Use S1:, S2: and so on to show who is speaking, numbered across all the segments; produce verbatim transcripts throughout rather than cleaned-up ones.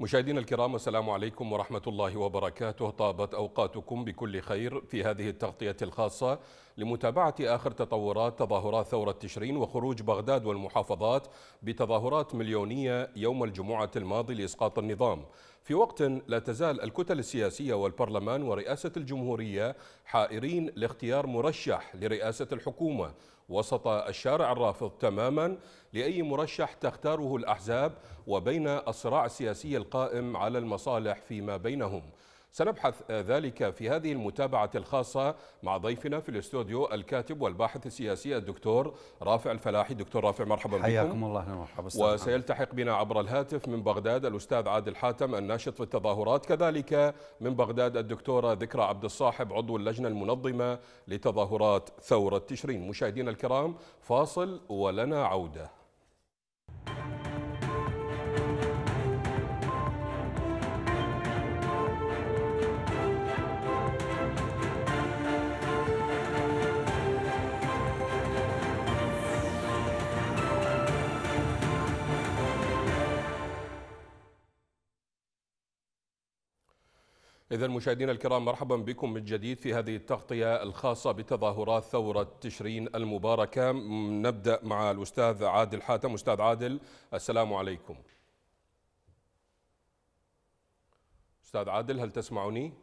S1: مشاهدينا الكرام، السلام عليكم ورحمة الله وبركاته. طابت أوقاتكم بكل خير في هذه التغطية الخاصة لمتابعة آخر تطورات تظاهرات ثورة تشرين وخروج بغداد والمحافظات بتظاهرات مليونية يوم الجمعة الماضي لإسقاط النظام، في وقت لا تزال الكتل السياسية والبرلمان ورئاسة الجمهورية حائرين لاختيار مرشح لرئاسة الحكومة وسط الشارع الرافض تماما لأي مرشح تختاره الأحزاب وبين الصراع السياسي القائم على المصالح فيما بينهم. سنبحث ذلك في هذه المتابعة الخاصة مع ضيفنا في الاستوديو الكاتب والباحث السياسي الدكتور رافع الفلاحي. دكتور رافع، مرحبا بكم.
S2: حياكم الله. مرحبا.
S1: وسيلتحق بنا عبر الهاتف من بغداد الأستاذ عادل حاتم الناشط في التظاهرات، كذلك من بغداد الدكتورة ذكرى عبد الصاحب عضو اللجنة المنظمة لتظاهرات ثورة تشرين. مشاهدينا الكرام، فاصل ولنا عودة. إذا مشاهدينا الكرام، مرحبا بكم من جديد في هذه التغطية الخاصة بتظاهرات ثورة تشرين المباركة. نبدأ مع الأستاذ عادل حاتم. أستاذ عادل، السلام عليكم. أستاذ عادل، هل تسمعني؟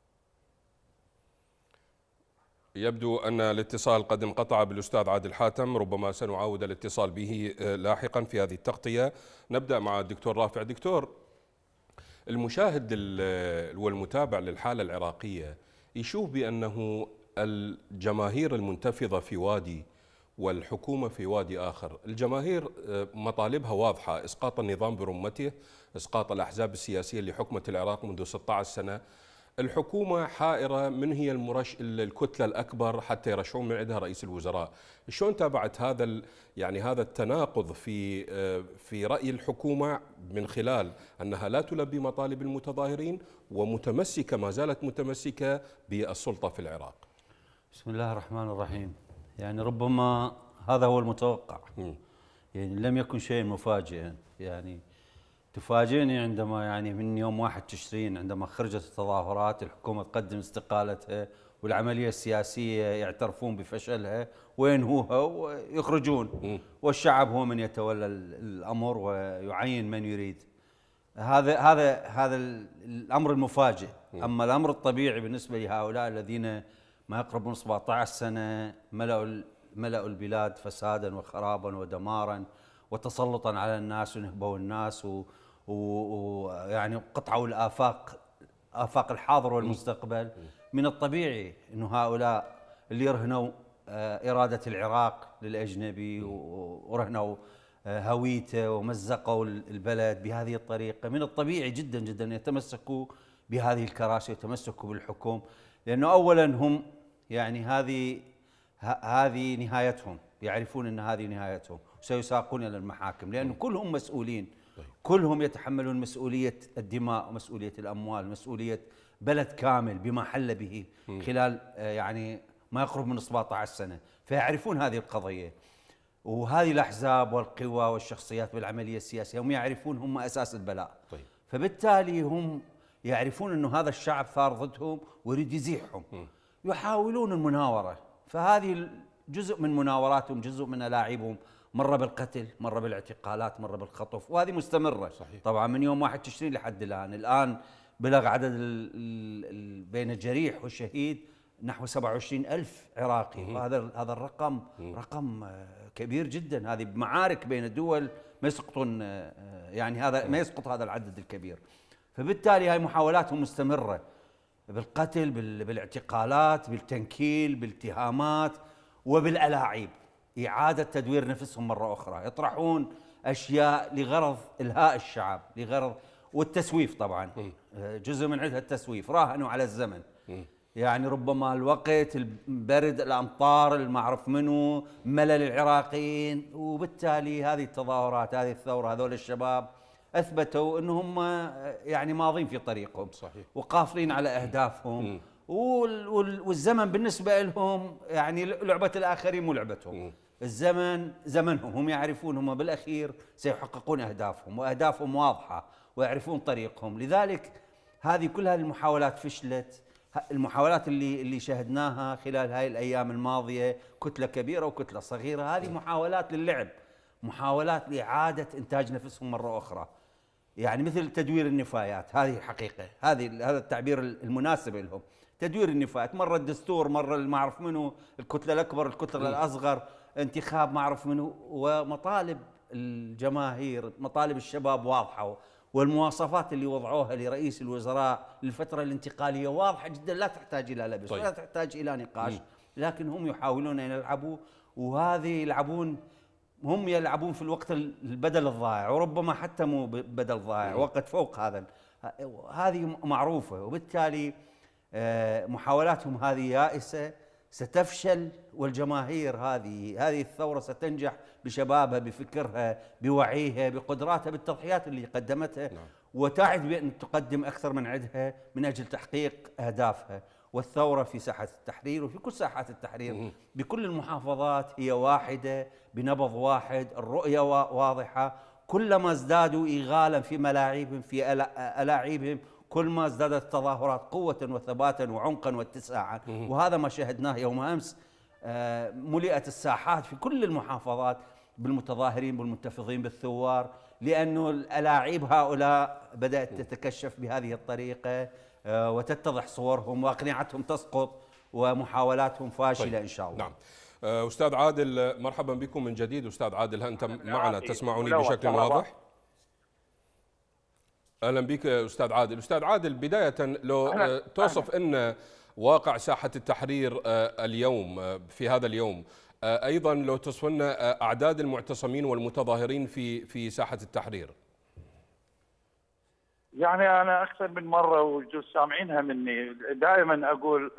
S1: يبدو أن الاتصال قد انقطع بالأستاذ عادل حاتم، ربما سنعاود الاتصال به لاحقا في هذه التغطية. نبدأ مع الدكتور رافع. دكتور، المشاهد والمتابع للحالة العراقية يشوف بأنه الجماهير المنتفضة في وادي والحكومة في وادي آخر. الجماهير مطالبها واضحة: إسقاط النظام برمته، إسقاط الأحزاب السياسية اللي حكمت العراق منذ ستة عشر سنة. الحكومة حائرة من هي المرش الكتلة الأكبر حتى يرشحون من عندها رئيس الوزراء. شلون تابعت هذا يعني هذا التناقض في في رأي الحكومة من خلال أنها لا تلبي مطالب المتظاهرين ومتمسكة ما زالت متمسكة بالسلطة في العراق؟
S2: بسم الله الرحمن الرحيم. يعني ربما هذا هو المتوقع، يعني لم يكن شيء مفاجئا. يعني تفاجئني عندما يعني من يوم واحد تشرين عندما خرجت التظاهرات الحكومة تقدم استقالتها والعملية السياسية يعترفون بفشلها وينهوها ويخرجون، والشعب هو من يتولى الأمر ويعين من يريد. هذا هذا هذا الأمر المفاجئ. أما الأمر الطبيعي بالنسبة لهؤلاء الذين ما يقرب من سبعة عشر سنة ملأوا ملأوا البلاد فسادا وخرابا ودمارا وتسلطا على الناس ونهبوا الناس ويعني وقطعوا الآفاق آفاق الحاضر والمستقبل. من الطبيعي أنه هؤلاء اللي رهنوا إرادة العراق للأجنبي ورهنوا هويته ومزقوا البلد بهذه الطريقة، من الطبيعي جدا جدا أن يتمسكوا بهذه الكراسي ويتمسكوا بالحكم، لأنه أولا هم يعني هذه هذه نهايتهم، يعرفون أن هذه نهايتهم وسيساقون إلى المحاكم، لأن كلهم مسؤولين، كلهم يتحملون مسؤولية الدماء ومسؤولية الأموال، مسؤولية بلد كامل بما حل به خلال يعني ما يقرب من سبعة عشر سنة، فيعرفون هذه القضية. وهذه الأحزاب والقوى والشخصيات بالعملية السياسية هم يعرفون هم أساس البلاء. طيب. فبالتالي هم يعرفون أنه هذا الشعب ثار ضدهم ويريد يزيحهم، يحاولون المناورة. فهذه جزء من مناوراتهم، جزء من ألاعيبهم، مرة بالقتل، مرة بالاعتقالات، مرة بالخطف، وهذه مستمرة. صحيح. طبعا من يوم واحد تشرين لحد الآن الآن بلغ عدد ال ال بين الجريح والشهيد نحو سبعة وعشرين ألف عراقي، وهذا هذا الرقم رقم كبير جدا. هذه بمعارك بين الدول ما يسقطون، يعني هذا ما يسقط هذا العدد الكبير. فبالتالي هاي محاولاتهم مستمرة بالقتل، بالاعتقالات، بالتنكيل، بالاتهامات وبالألاعيب، إعادة تدوير نفسهم مرة أخرى، يطرحون أشياء لغرض إلهاء الشعب، لغرض والتسويف. طبعا جزء من عندها التسويف، راهنوا على الزمن، يعني ربما الوقت، البرد، الأمطار، المعرف منه، ملل العراقيين. وبالتالي هذه التظاهرات، هذه الثورة، هذول الشباب أثبتوا أنهم يعني ماضين في طريقهم. صحيح. وقافلين على أهدافهم، والزمن بالنسبة لهم يعني لعبة الآخرين مو لعبتهم. الزمن زمنهم، هم يعرفون هم بالأخير سيحققون أهدافهم، وأهدافهم واضحة ويعرفون طريقهم. لذلك هذه كل هذه المحاولات فشلت. المحاولات اللي اللي شاهدناها خلال هاي الأيام الماضية، كتلة كبيرة وكتلة صغيرة، هذه محاولات للعب، محاولات لإعادة إنتاج نفسهم مرة أخرى. يعني مثل تدوير النفايات، هذه حقيقة، هذه هذا التعبير المناسب لهم. تدوير النفايات، مرة الدستور، مرة ما أعرف منه، الكتلة الأكبر، الكتلة الأصغر، انتخاب ما أعرف منه. ومطالب الجماهير، مطالب الشباب واضحة، والمواصفات اللي وضعوها لرئيس الوزراء للفترة الانتقالية واضحة جدا، لا تحتاج إلى لبس
S1: طيب.
S2: ولا تحتاج إلى نقاش. لكن هم يحاولون أن يلعبوا، وهذه يلعبون، هم يلعبون في الوقت البدل الضائع، وربما حتى مو بدل ضائع، وقت فوق هذا. هذه معروفة، وبالتالي محاولاتهم هذه يائسة، ستفشل. والجماهير هذه هذه الثورة ستنجح بشبابها، بفكرها، بوعيها، بقدراتها، بالتضحيات اللي قدمتها. نعم. وتعد بأن تقدم أكثر من عدها من أجل تحقيق أهدافها. والثورة في ساحة التحرير وفي كل ساحات التحرير بكل المحافظات هي واحدة، بنبض واحد، الرؤية واضحة. كلما ازدادوا إيغالا في ملاعبهم، في ألاعيبهم، كل ما ازدادت التظاهرات قوة وثباتا وعمقا واتساعا. وهذا ما شاهدناه يوم أمس. ملئت الساحات في كل المحافظات بالمتظاهرين، بالمنتفضين، بالثوار، لأنه الألاعيب هؤلاء بدأت تتكشف بهذه الطريقة، وتتضح صورهم، وأقنعتهم تسقط، ومحاولاتهم فاشلة. طيب. إن شاء الله.
S1: نعم. أستاذ عادل، مرحبا بكم من جديد. أستاذ عادل، أنت معنا تسمعني بشكل واضح؟ أهلا بك أستاذ عادل. أستاذ عادل، بداية لو توصف أن واقع ساحة التحرير اليوم، في هذا اليوم، أيضا لو توصف لنا أعداد المعتصمين والمتظاهرين في في ساحة التحرير.
S3: يعني أنا أكثر من مرة وجوز سامعينها مني، دائما أقول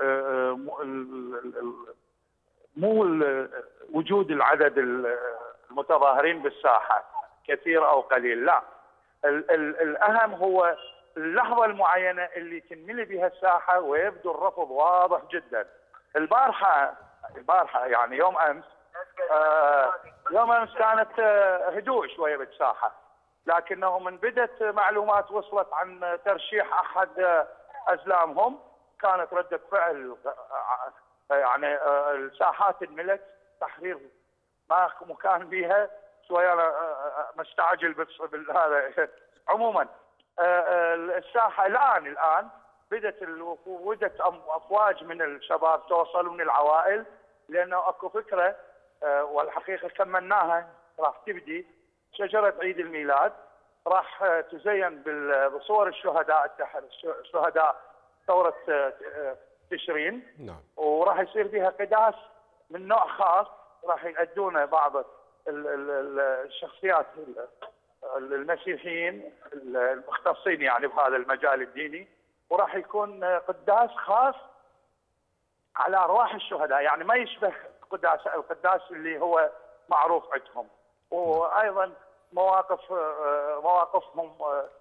S3: مو وجود العدد المتظاهرين بالساحة كثير أو قليل، لا، الأهم هو اللحظة المعينة اللي تنملي بها الساحة ويبدو الرفض واضح جدا. البارحة البارحة يعني يوم أمس، آه يوم أمس كانت هدوء شوية بالساحة، لكنه من بدت معلومات وصلت عن ترشيح أحد أزلامهم كانت ردة فعل، يعني الساحات انملت. تحرير ما مكان بيها شوية. أنا مستعجل بالهذا. عموما الساحة الآن الآن بدت وجدت أفواج من الشباب توصل ومن العوائل، لأنه أكو فكرة والحقيقة كملناها، راح تبدي شجرة عيد الميلاد، راح تزين بصور الشهداء شهداء ثورة تشرين. نعم. وراح يصير فيها قداس من نوع خاص، راح يأدونه بعض الشخصيات المسيحيين المختصين يعني بهذا المجال الديني، وراح يكون قداس خاص على أرواح الشهداء، يعني ما يشبه قداس القداس اللي هو معروف عندهم. وأيضا مواقف مواقفهم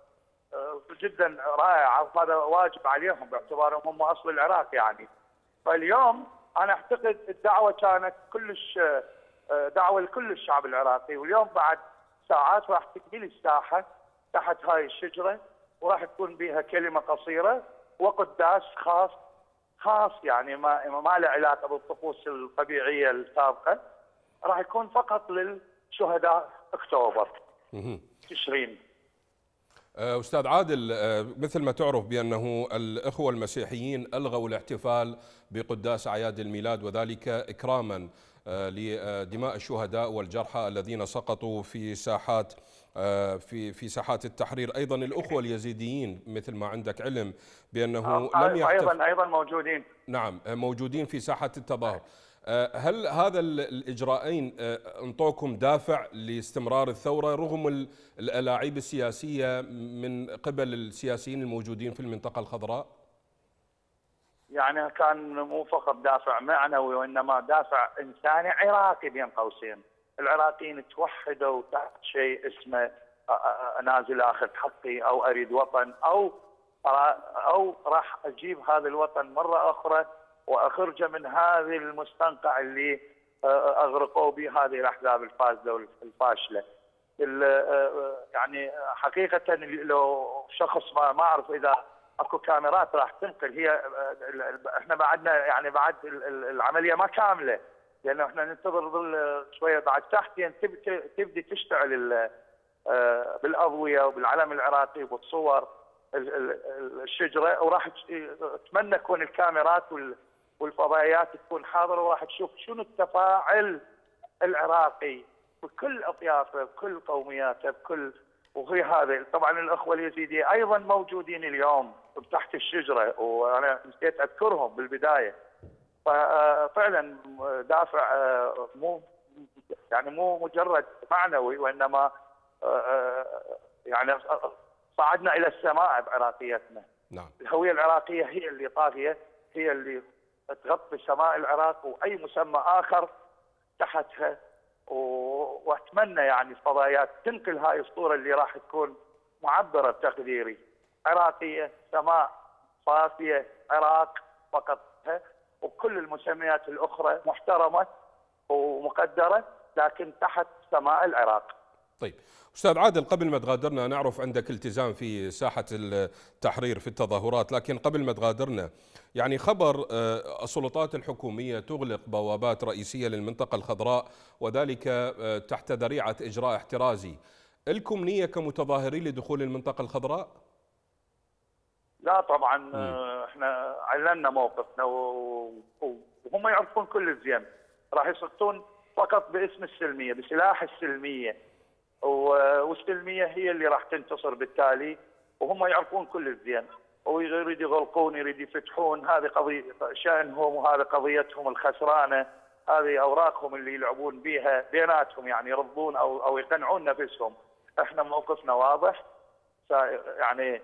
S3: جدا رائعة، وهذا واجب عليهم باعتبارهم هم أصل العراق يعني. فاليوم أنا أعتقد الدعوة كانت كلش دعوة لكل الشعب العراقي، واليوم بعد ساعات راح تكمل الساحة تحت هاي الشجرة، وراح تكون بها كلمة قصيرة وقداس خاص خاص يعني ما ما له علاقة بالطقوس الطبيعية السابقة، راح يكون فقط للشهداء أكتوبر تشرين.
S1: أستاذ عادل، مثل ما تعرف بأنه الإخوة المسيحيين ألغوا الاحتفال بقداس أعياد الميلاد، وذلك إكراما لدماء الشهداء والجرحى الذين سقطوا في ساحات في في ساحات التحرير. أيضا الأخوة اليزيديين مثل ما عندك علم بأنه لم يحتفل،
S3: أيضا أيضا موجودين.
S1: نعم، موجودين في ساحة التظاهر. هل هذا الإجراءين انطوكم دافع لاستمرار الثورة رغم الألاعيب السياسية من قبل السياسيين الموجودين في المنطقة الخضراء؟
S3: يعني كان مو فقط دافع معنوي، وإنما دافع إنساني عراقي بين قوسين. العراقيين توحدوا تحت شيء اسمه نازل آخذ حقي، أو أريد وطن، أو أو راح أجيب هذا الوطن مرة أخرى وأخرجه من هذه المستنقع اللي اغرقوا به هذه الاحزاب الفاسده والفاشله. يعني حقيقه لو شخص ما ما اعرف اذا اكو كاميرات راح تنقل، هي احنا بعدنا يعني بعد العمليه ما كامله، لانه احنا ننتظر ظل شويه بعد تحت تبدي تشتعل بالاضويه وبالعلم العراقي وبالصور الشجره، وراح اتمنى تكون الكاميرات والفضائيات تكون حاضره، وراح تشوف شنو التفاعل العراقي بكل اطيافه بكل قومياته بكل. وهي هذا طبعا الاخوه اليزيديه ايضا موجودين اليوم تحت الشجره، وانا نسيت اذكرهم بالبدايه. ففعلا دافع مو يعني مو مجرد معنوي، وانما يعني صعدنا الى السماء بعراقيتنا.
S1: نعم.
S3: الهويه العراقيه هي اللي طاغيه، هي اللي تغطي سماء العراق واي مسمى اخر تحتها. واتمنى يعني الفضائيات تنقل هاي الصوره اللي راح تكون معبره بتقديري، عراقيه، سماء صافيه، عراق فقط، وكل المسميات الاخرى محترمه ومقدره، لكن تحت سماء العراق.
S1: طيب أستاذ عادل، قبل ما تغادرنا، نعرف عندك التزام في ساحة التحرير في التظاهرات، لكن قبل ما تغادرنا يعني خبر السلطات الحكومية تغلق بوابات رئيسية للمنطقة الخضراء، وذلك تحت ذريعة إجراء احترازي. لكم نية كمتظاهرين لدخول المنطقة الخضراء؟
S3: لا طبعا. م. احنا اعلنا موقفنا وهم يعرفون كل الزين، راح يصدون فقط باسم السلمية، بسلاح السلمية، والسلميه هي اللي راح تنتصر بالتالي، وهم يعرفون كل الزين، ويريد يغلقون، يريد يفتحون، هذه قضيه شانهم وهذه قضيتهم الخسرانه، هذه اوراقهم اللي يلعبون بها بيناتهم، يعني يرضون او او يقنعون نفسهم. احنا موقفنا واضح، يعني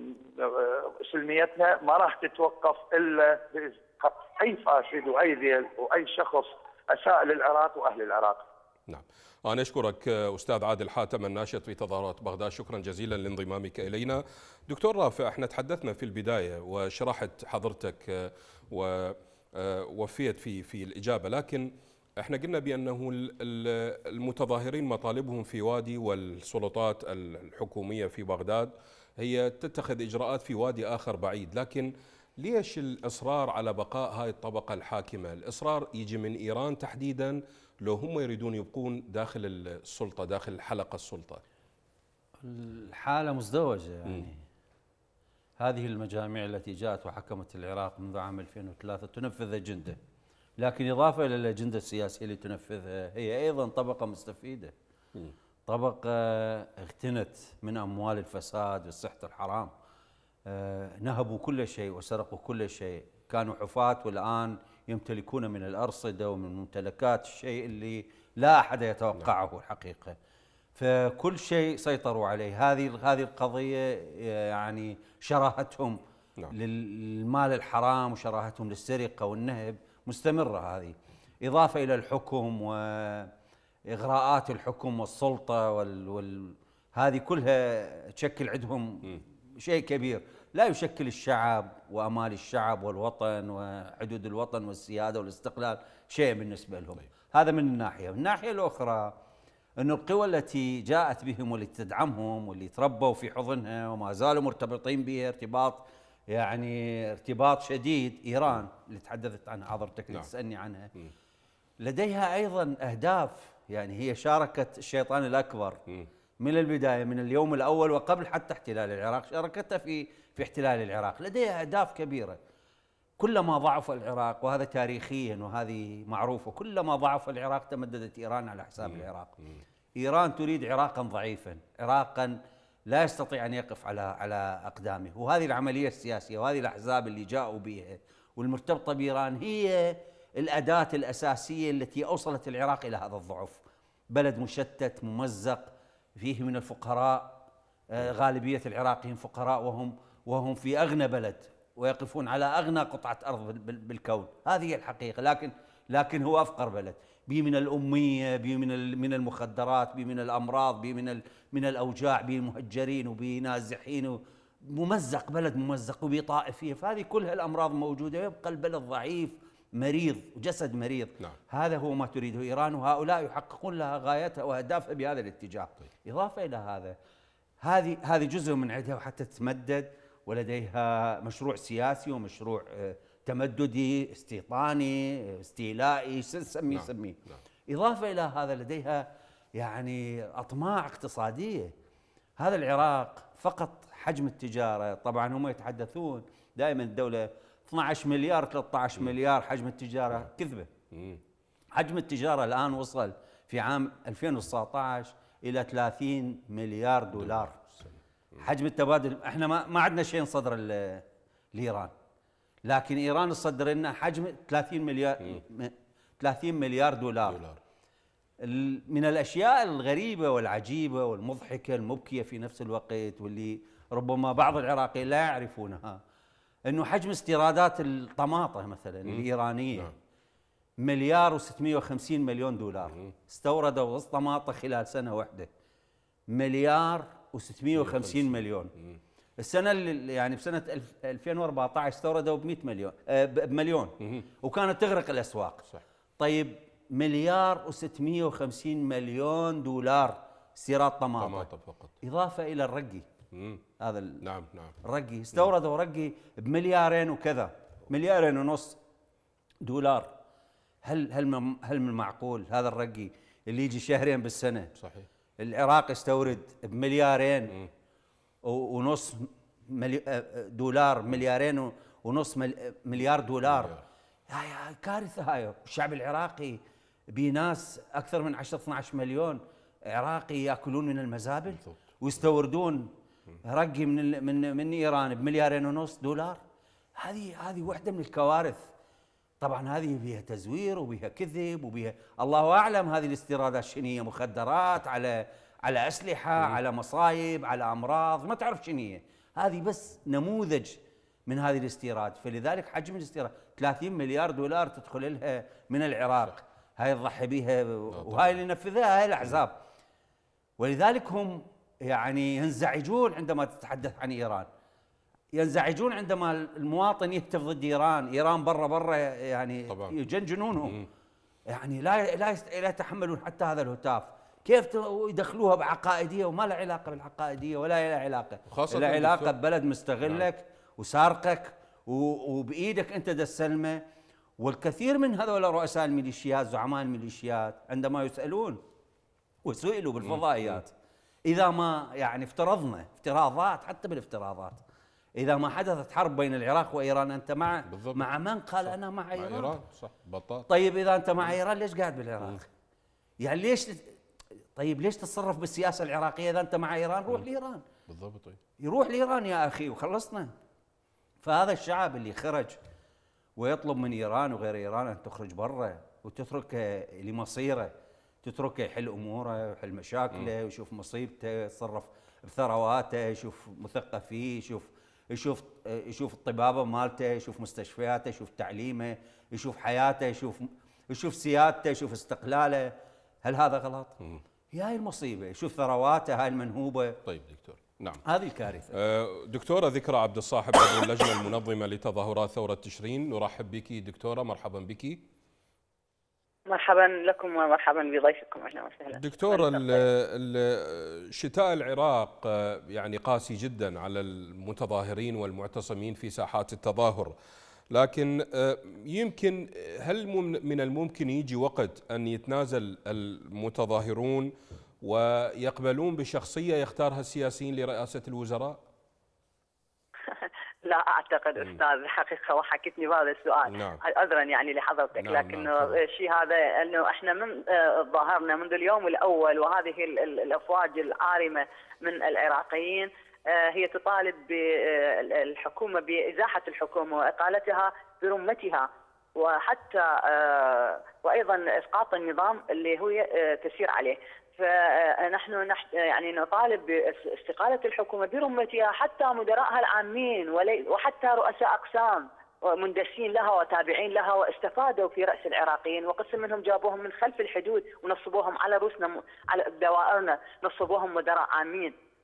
S3: سلميتنا ما راح تتوقف الا اي فاسد واي ذيل واي شخص اساء للعراق واهل العراق.
S1: نعم. أنا أشكرك أستاذ عادل حاتم الناشط في تظاهرات بغداد، شكرا جزيلا لانضمامك إلينا. دكتور رافع، احنا تحدثنا في البداية وشرحت حضرتك ووفيت في في الإجابة، لكن احنا قلنا بأنه المتظاهرين مطالبهم في وادي، والسلطات الحكومية في بغداد هي تتخذ إجراءات في وادي آخر بعيد. لكن ليش الإصرار على بقاء هاي الطبقة الحاكمة؟ الإصرار يجي من إيران تحديدا لو هم يريدون يبقون داخل السلطة، داخل حلقة السلطة؟
S2: الحالة مزدوجة يعني. م. هذه المجاميع التي جاءت وحكمت العراق منذ عام ألفين وثلاثة تنفذ أجندة، لكن إضافة إلى الأجندة السياسية اللي تنفذها هي أيضا طبقة مستفيدة. م. طبقة اغتنت من أموال الفساد والسحت الحرام، نهبوا كل شيء وسرقوا كل شيء، كانوا حفاة والآن يمتلكون من الأرصدة ومن ممتلكات الشيء اللي لا أحد يتوقعه الحقيقة. فكل شيء سيطروا عليه. هذه هذه القضية يعني شراهتهم للمال الحرام وشراهتهم للسرقة والنهب مستمرة هذه، إضافة إلى الحكم وإغراءات الحكم والسلطة وال, وال هذه كلها تشكل عندهم شيء كبير، لا يشكل الشعب وأمال الشعب والوطن وحدود الوطن والسيادة والاستقلال شيء بالنسبة لهم. هذا من الناحية. من الناحية الأخرى أن القوى التي جاءت بهم واللي تدعمهم واللي تربوا في حضنها وما زالوا مرتبطين بها ارتباط يعني ارتباط شديد، إيران اللي تحدثت عنها حضرتك اللي تسألني عنها، لديها أيضا أهداف. يعني هي شاركت الشيطان الأكبر من البداية، من اليوم الأول وقبل حتى احتلال العراق، شاركتها في في احتلال العراق. لديها أهداف كبيرة. كلما ضعف العراق، وهذا تاريخيا وهذه معروفة، كلما ضعف العراق تمددت إيران على حساب العراق. إيران تريد عراقا ضعيفا، عراقا لا يستطيع أن يقف على على أقدامه. وهذه العملية السياسية وهذه الأحزاب اللي جاءوا بها والمرتبطة بإيران هي الأداة الأساسية التي أوصلت العراق إلى هذا الضعف. بلد مشتت ممزق فيه من الفقراء، غالبية العراقيين فقراء وهم وهم في أغنى بلد ويقفون على أغنى قطعة أرض بالكون. هذه هي الحقيقة. لكن لكن هو أفقر بلد، بي من الأمية، بي من من المخدرات، بي من الأمراض، بي من من الأوجاع، بي مهجرين وبي نازحين، ممزق، بلد ممزق وبي طائفية. فهذه كلها الأمراض موجودة، ويبقى البلد ضعيف مريض وجسد مريض.
S1: نعم.
S2: هذا هو ما تريده إيران، وهؤلاء يحققون لها غايتها وأهدافها بهذا الاتجاه. طيب. إضافة إلى هذا، هذه هذه جزء من عندها وحتى تتمدد، ولديها مشروع سياسي ومشروع تمددي استيطاني استيلائي سميه
S1: نعم.
S2: سميه.
S1: نعم.
S2: إضافة إلى هذا لديها يعني أطماع اقتصادية. هذا العراق فقط حجم التجارة، طبعا هم يتحدثون دائما الدولة اثني عشر مليار ثلاثة عشر مليار حجم التجارة، كذبة. حجم التجارة الآن وصل في عام ألفين وتسعة عشر إلى ثلاثين مليار دولار. حجم التبادل، احنا ما ما عندنا شيء نصدر لإيران، لكن إيران تصدر لنا حجم ثلاثين مليار ثلاثين مليار دولار. دولار. من الأشياء الغريبة والعجيبة والمضحكة المبكية في نفس الوقت، واللي ربما بعض العراقيين لا يعرفونها، أنه حجم استيرادات الطماطة مثلا الإيرانية نعم. مليار وستمئة وخمسين مليون دولار. استوردوا طماطة خلال سنة واحدة مليار وستمئة وخمسين مليون. السنة اللي يعني بسنة ألفين وأربعة عشر استوردوا ب مئة مليون آه بمليون، وكانت تغرق الأسواق. صح. طيب مليار وستمئة وخمسين مليون دولار استيراد طماطة. طماطة فقط. إضافة إلى الرقي. مم. هذا
S1: نعم نعم
S2: الرقي استوردوا رقي بمليارين وكذا، مليارين ونص دولار. هل هل هل من معقول هذا الرقي اللي يجي شهرين بالسنة؟ صحيح. العراق يستورد بمليارين ونص دولار، مليارين ونص مليار دولار. هاي كارثة. هاي الشعب العراقي بناس أكثر من عشرة اثني عشر مليون عراقي يأكلون من المزابل ويستوردون رقي من من من إيران بمليارين ونص دولار. هذه هذه واحدة من الكوارث. طبعا هذه فيها تزوير وبيها كذب وبيها الله أعلم هذه الاستيرادات شنو هي، مخدرات على على أسلحة على مصايب على أمراض، ما تعرف شنو هي. هذه بس نموذج من هذه الاستيراد. فلذلك حجم الاستيراد ثلاثين مليار دولار تدخل لها من العراق، هاي تضحي بها وهاي اللي ينفذها هاي الأحزاب. ولذلك هم يعني ينزعجون عندما تتحدث عن إيران، ينزعجون عندما المواطن يهتف ضد إيران. إيران برا برا يعني يجنجنونهم، يعني لا لا لا يتحملون حتى هذا الهتاف. كيف يدخلوها بعقائدية وما لها علاقة بالعقائدية ولا لها علاقة، لا علاقة ببلد مستغلك نعم. وسارقك وبإيدك أنت تسلمه. والكثير من هذول رؤساء الميليشيات زعماء الميليشيات عندما يسألون وسئلوا بالفضائيات إذا ما يعني افترضنا افتراضات، حتى بالافتراضات إذا ما حدثت حرب بين العراق وإيران أنت مع بالضبط. مع من قال صح. أنا مع, مع إيران. إيران صح بطاط. طيب إذا أنت مع إيران ليش قاعد بالعراق؟ يعني ليش طيب ليش تتصرف بالسياسة العراقية إذا أنت مع إيران؟ روح لإيران بالضبط. يروح لإيران يا أخي وخلصنا. فهذا الشعب اللي خرج ويطلب من إيران وغير إيران أن تخرج برا وتتركه لمصيره، تتركه يحل أموره ويحل مشاكله ويشوف مصيبته، يتصرف بثرواته، يشوف مثقفيه، يشوف يشوف يشوف الطبابة مالته، يشوف مستشفياته، يشوف تعليمه، يشوف حياته، يشوف يشوف سيادته، يشوف استقلاله. هل هذا غلط؟ هي هاي المصيبة. يشوف ثرواته هاي المنهوبة.
S1: طيب دكتور نعم
S2: هذه الكارثة.
S1: أه دكتورة ذكرى عبد الصاحب عضو اللجنة المنظمة لتظاهرات ثورة تشرين، نرحب بك دكتورة، مرحبا بك.
S4: مرحبا لكم ومرحبا بضيفكم، اهلا وسهلا.
S1: دكتورة شتاء العراق يعني قاسي جدا على المتظاهرين والمعتصمين في ساحات التظاهر، لكن يمكن هل من الممكن يجي وقت أن يتنازل المتظاهرون ويقبلون بشخصية يختارها السياسيين لرئاسة الوزراء؟
S4: لا اعتقد استاذ الحقيقه، وحكيتني بهذا السؤال نعم. عذرا يعني لحضرتك نعم لكن نعم. الشيء هذا انه احنا من ظاهرنا منذ اليوم الاول، وهذه الافواج العارمه من العراقيين هي تطالب بالحكومه بازاحه الحكومه واقالتها برمتها، وحتى وايضا اسقاط النظام اللي هو تسير عليه. فنحن يعني نطالب باستقالة الحكومة برمتها، حتى مدراءها العامين وحتى رؤساء أقسام مندسين لها وتابعين لها واستفادوا في رأس العراقيين، وقسم منهم جابوهم من خلف الحدود ونصبوهم على رؤوسنا على دوائرنا، نصبوهم مدراء عامين.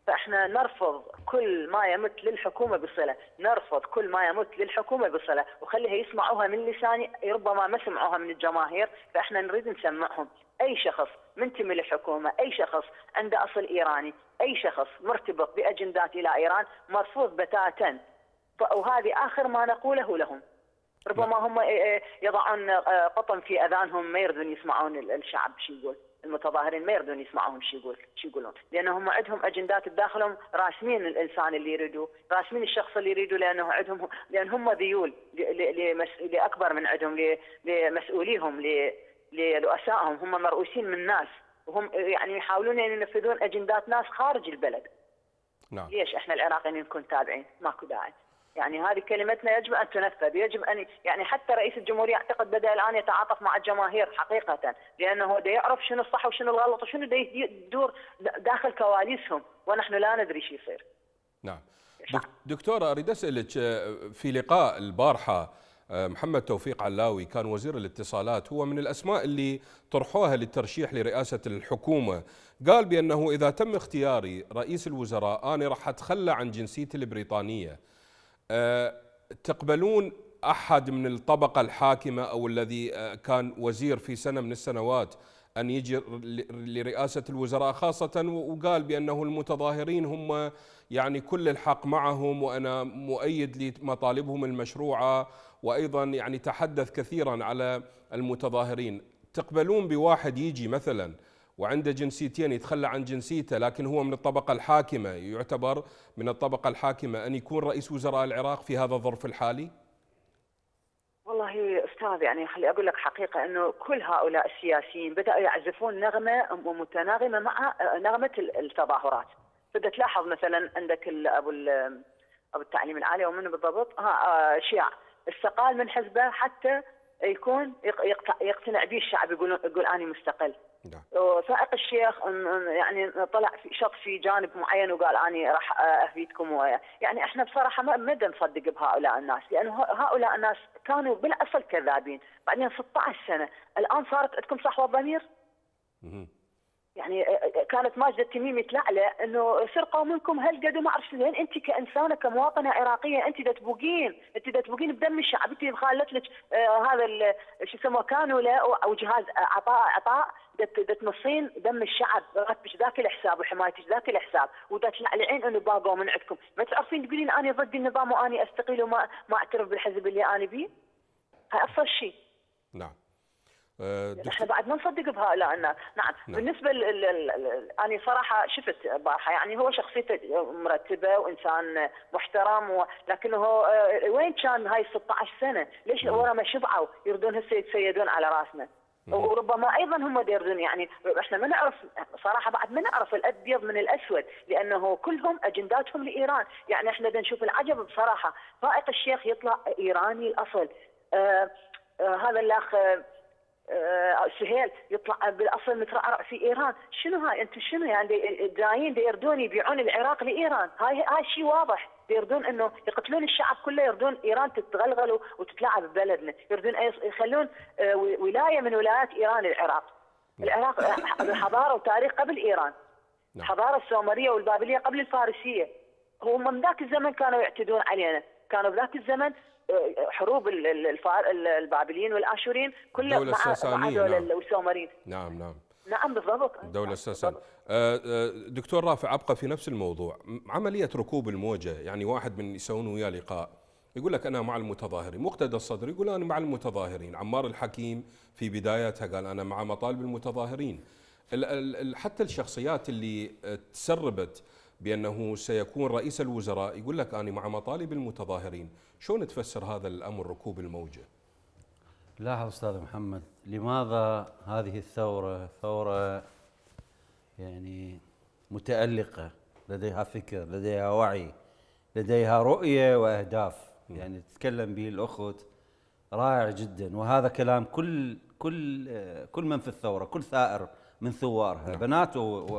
S4: فاحنا نرفض كل ما يمت للحكومه بصله، نرفض كل ما يمت للحكومه بصله، وخليها يسمعوها من لساني، ربما ما سمعوها من الجماهير، فاحنا نريد نسمعهم. اي شخص منتمي للحكومه، اي شخص عنده اصل ايراني، اي شخص مرتبط باجندات الى ايران مرفوض بتاتا، وهذه اخر ما نقوله لهم. ربما هم يضعون قطن في اذانهم، ما يريدون يسمعون الشعب شو يقول، المتظاهرين ما يريدون يسمعوهم شو يقول شو يقولون، لانهم عندهم اجندات بداخلهم، راسمين الانسان اللي يريدوا، راسمين الشخص اللي يريدوا، لانه عندهم، لان هم ذيول لاكبر من عندهم، لمسؤوليهم، لرؤسائهم، هم مرؤوسين من ناس، وهم يعني يحاولون ان ينفذون اجندات ناس خارج البلد.
S1: نعم.
S4: ليش احنا العراقيين نكون تابعين؟ ماكو داعي. يعني هذه كلمتنا يجب ان تنفذ، يجب ان يعني حتى رئيس الجمهوريه اعتقد بدا الان يتعاطف مع الجماهير حقيقه، لانه دا يعرف شنو الصح وشنو الغلط وشنو دا يدور داخل كواليسهم، ونحن لا ندري شو يصير.
S1: نعم. دكتوره اريد اسالك، في لقاء البارحه محمد توفيق علاوي كان وزير الاتصالات، هو من الاسماء اللي طرحوها للترشيح لرئاسه الحكومه، قال بانه اذا تم اختياري رئيس الوزراء انا راح اتخلى عن جنسيتي البريطانيه. أه تقبلون احد من الطبقه الحاكمه او الذي كان وزير في سنه من السنوات ان يجي لرئاسه الوزراء خاصه، وقال بانه المتظاهرين هم يعني كل الحق معهم وانا مؤيد لمطالبهم المشروعه، وايضا يعني تحدث كثيرا على المتظاهرين. تقبلون بواحد يجي مثلا وعنده جنسيتين يتخلى عن جنسيته لكن هو من الطبقة الحاكمة، يعتبر من الطبقة الحاكمة، أن يكون رئيس وزراء العراق في هذا الظرف الحالي؟
S4: والله أستاذ، يعني خلي أقول لك حقيقة أنه كل هؤلاء السياسيين بدأوا يعزفون نغمة متناغمة مع نغمة التظاهرات. بدأت تلاحظ مثلا عندك أبو أبو التعليم العالي ومنه بالضبط ها شيع استقال من حزبه حتى يكون يقتنع به الشعب، يقول يقول أنا مستقل. فائق الشيخ يعني طلع في شط في جانب معين وقال أنا راح أفيدكم، يعني احنا بصراحة ما بدنا نصدق بهؤلاء الناس، لأنه هؤلاء الناس كانوا بالأصل كذابين، بعدين ستة عشر سنة الآن صارت عندكم صحوة ضمير. يعني كانت ماجدة التميمي تلعلع انه سرقوا منكم هالقد وما اعرف شنو، انت كانسانه كمواطنه عراقيه انت دا تبوقين، انت دا تبوقين بدم الشعب، انت خالت لك آه هذا شو يسموه كانولا او جهاز عطاء عطاء دا تمصين دم الشعب، راتبك ذاك الحساب وحمايتك ذاك الحساب، ودا تلعلعين انه باقوا من عندكم، ما تعرفين تقولين انا ضد النظام واني استقيل وما ما اعترف بالحزب اللي انا بيه؟ هاي افضل شيء.
S1: نعم.
S4: احنا بعد ما نصدق بهؤلاء الناس. نعم. نعم. بالنسبه انا صراحه شفت بارحه، يعني هو شخصيته مرتبه وانسان محترم و... لكنه وين كان هاي ستة عشر سنه؟ ليش ورا ما شبعوا يردون هسه يتسيدون على راسنا؟ وربما ايضا هم يردون، يعني احنا ما نعرف صراحه، بعد ما نعرف الابيض من الاسود، لانه كلهم اجنداتهم لايران. يعني احنا بدنا نشوف العجب بصراحه، فائق الشيخ يطلع ايراني الاصل، آه آه هذا الاخ آه سهيل يطلع بالاصل مترعرع في ايران. شنو هاي؟ انتم شنو يعني جايين يردون يبيعون العراق لايران؟ هاي هاي شيء واضح، يردون انه يقتلون الشعب كله، يردون ايران تتغلغل وتتلاعب ببلدنا، يردون يخلون آه ولايه من ولايات ايران العراق. العراق حضاره وتاريخ قبل ايران، الحضاره السومريه والبابليه قبل الفارسيه. هم من ذاك الزمن كانوا يعتدون علينا، كانوا بذاك الزمن حروب البابليين والاشوريين كلها مع هذول والسومريين.
S1: نعم نعم
S4: نعم بالضبط.
S1: الدولة الساسانية. دكتور رافع، ابقى في نفس الموضوع، عملية ركوب الموجة، يعني واحد من يسوون وياه لقاء يقول لك انا مع المتظاهرين، مقتدى الصدر يقول انا مع المتظاهرين، عمار الحكيم في بدايتها قال انا مع مطالب المتظاهرين. حتى الشخصيات اللي تسربت بأنه سيكون رئيس الوزراء يقول لك أنا مع مطالب المتظاهرين. شلون تفسر هذا الأمر ركوب الموجة؟
S2: لاحظ أستاذ محمد، لماذا هذه الثورة ثورة يعني متألقة، لديها فكر، لديها وعي، لديها رؤية وأهداف، يعني تتكلم به الأخت رائع جدا، وهذا كلام كل كل كل من في الثورة، كل ثائر من ثوارها، بنات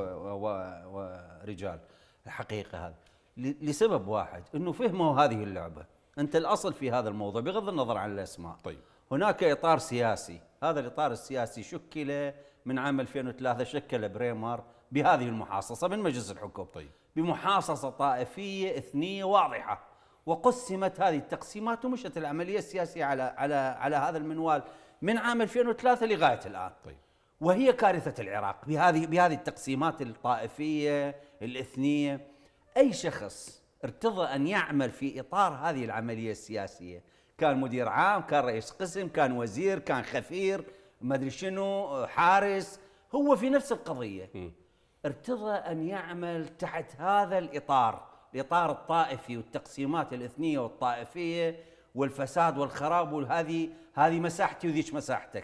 S2: ورجال. الحقيقة هذا لسبب واحد، انه فهموا هذه اللعبة. انت الاصل في هذا الموضوع بغض النظر عن الاسماء،
S1: طيب
S2: هناك اطار سياسي، هذا الاطار السياسي شكل من عام ألفين وثلاثة، شكل بريمار بهذه المحاصصة من مجلس الحكومة.
S1: طيب
S2: بمحاصصة طائفية إثنية واضحة، وقسمت هذه التقسيمات ومشت العملية السياسية على على على هذا المنوال من عام ألفين وثلاثة لغاية الآن. طيب. وهي كارثة العراق بهذه بهذه التقسيمات الطائفية الإثنية. أي شخص ارتضى أن يعمل في إطار هذه العملية السياسية، كان مدير عام، كان رئيس قسم، كان وزير، كان خفير، ما أدري شنو، حارس، هو في نفس القضية م. ارتضى أن يعمل تحت هذا الإطار، الإطار الطائفي والتقسيمات الإثنية والطائفية والفساد والخراب، وهذه هذه مساحتي وذيك مساحتك.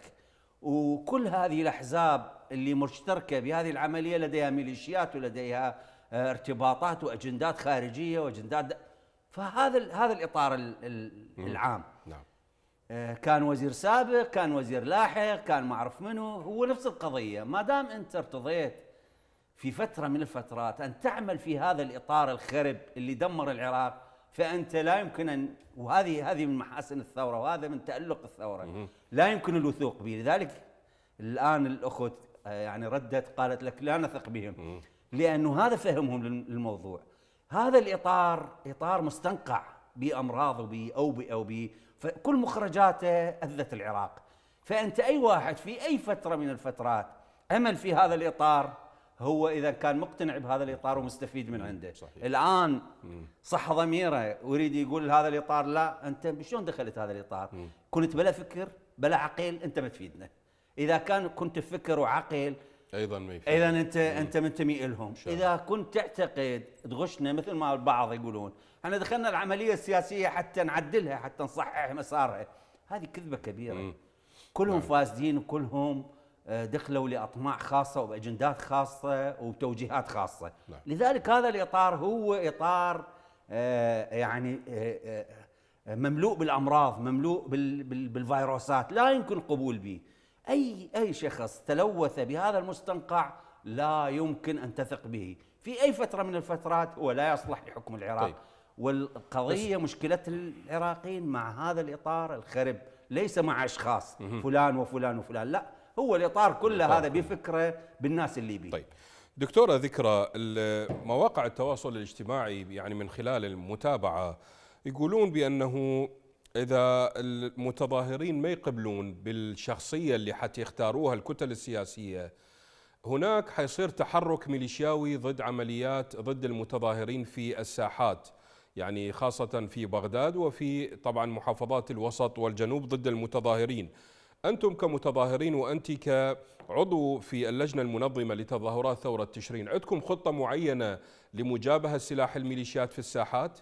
S2: وكل هذه الأحزاب اللي مشتركة بهذه العملية لديها ميليشيات ولديها ارتباطات وأجندات خارجية وأجندات، فهذا هذا الإطار العام. نعم. كان وزير سابق، كان وزير لاحق، كان ما أعرف منه، هو نفس القضية. ما دام أنت ارتضيت في فترة من الفترات أن تعمل في هذا الإطار الخرب اللي دمر العراق، فأنت لا يمكن أن، وهذه هذه من محاسن الثورة وهذا من تألق الثورة، لا يمكن الوثوق به. لذلك الآن الأخت يعني ردت قالت لك لا نثق بهم، لأنه هذا فهمهم للموضوع. هذا الإطار إطار مستنقع بأمراض وبي أو بي أو بي، فكل مخرجاته أذت العراق. فأنت أي واحد في أي فترة من الفترات عمل في هذا الإطار، هو إذا كان مقتنع بهذا الإطار ومستفيد من عنده. صحيح. الآن صح ضميره ويريد يقول هذا الإطار لا، أنت شلون دخلت هذا الإطار؟ م. كنت بلا فكر بلا عقل، أنت ما تفيدنا. إذا كان كنت فكر وعقل
S1: ايضا ما يفيد،
S2: اذا انت مم. انت منتمي لهم. اذا كنت تعتقد تغشنا مثل ما البعض يقولون احنا دخلنا العمليه السياسيه حتى نعدلها، حتى نصحح مسارها، هذه كذبه كبيره. مم. كلهم نعم. فاسدين، وكلهم دخلوا لاطماع خاصه وباجندات خاصه وتوجيهات خاصه. نعم. لذلك هذا الاطار هو اطار يعني مملوء بالامراض، مملوء بالفيروسات، لا يمكن القبول به. أي أي شخص تلوث بهذا المستنقع لا يمكن أن تثق به في أي فترة من الفترات، هو لا يصلح لحكم العراق. طيب. والقضية مشكلة العراقيين مع هذا الإطار الخرب، ليس مع أشخاص فلان وفلان وفلان، لا، هو الإطار كله هذا بفكرة بالناس اللي بيه.
S1: طيب دكتورة ذكرى، مواقع التواصل الاجتماعي يعني من خلال المتابعة يقولون بأنه إذا المتظاهرين ما يقبلون بالشخصية اللي حتى يختاروها الكتل السياسية، هناك حيصير تحرك ميليشياوي ضد عمليات ضد المتظاهرين في الساحات، يعني خاصة في بغداد وفي طبعا محافظات الوسط والجنوب ضد المتظاهرين. أنتم كمتظاهرين وأنت كعضو في اللجنة المنظمة لتظاهرات ثورة تشرين، عندكم خطة معينة لمجابهة سلاح الميليشيات في الساحات؟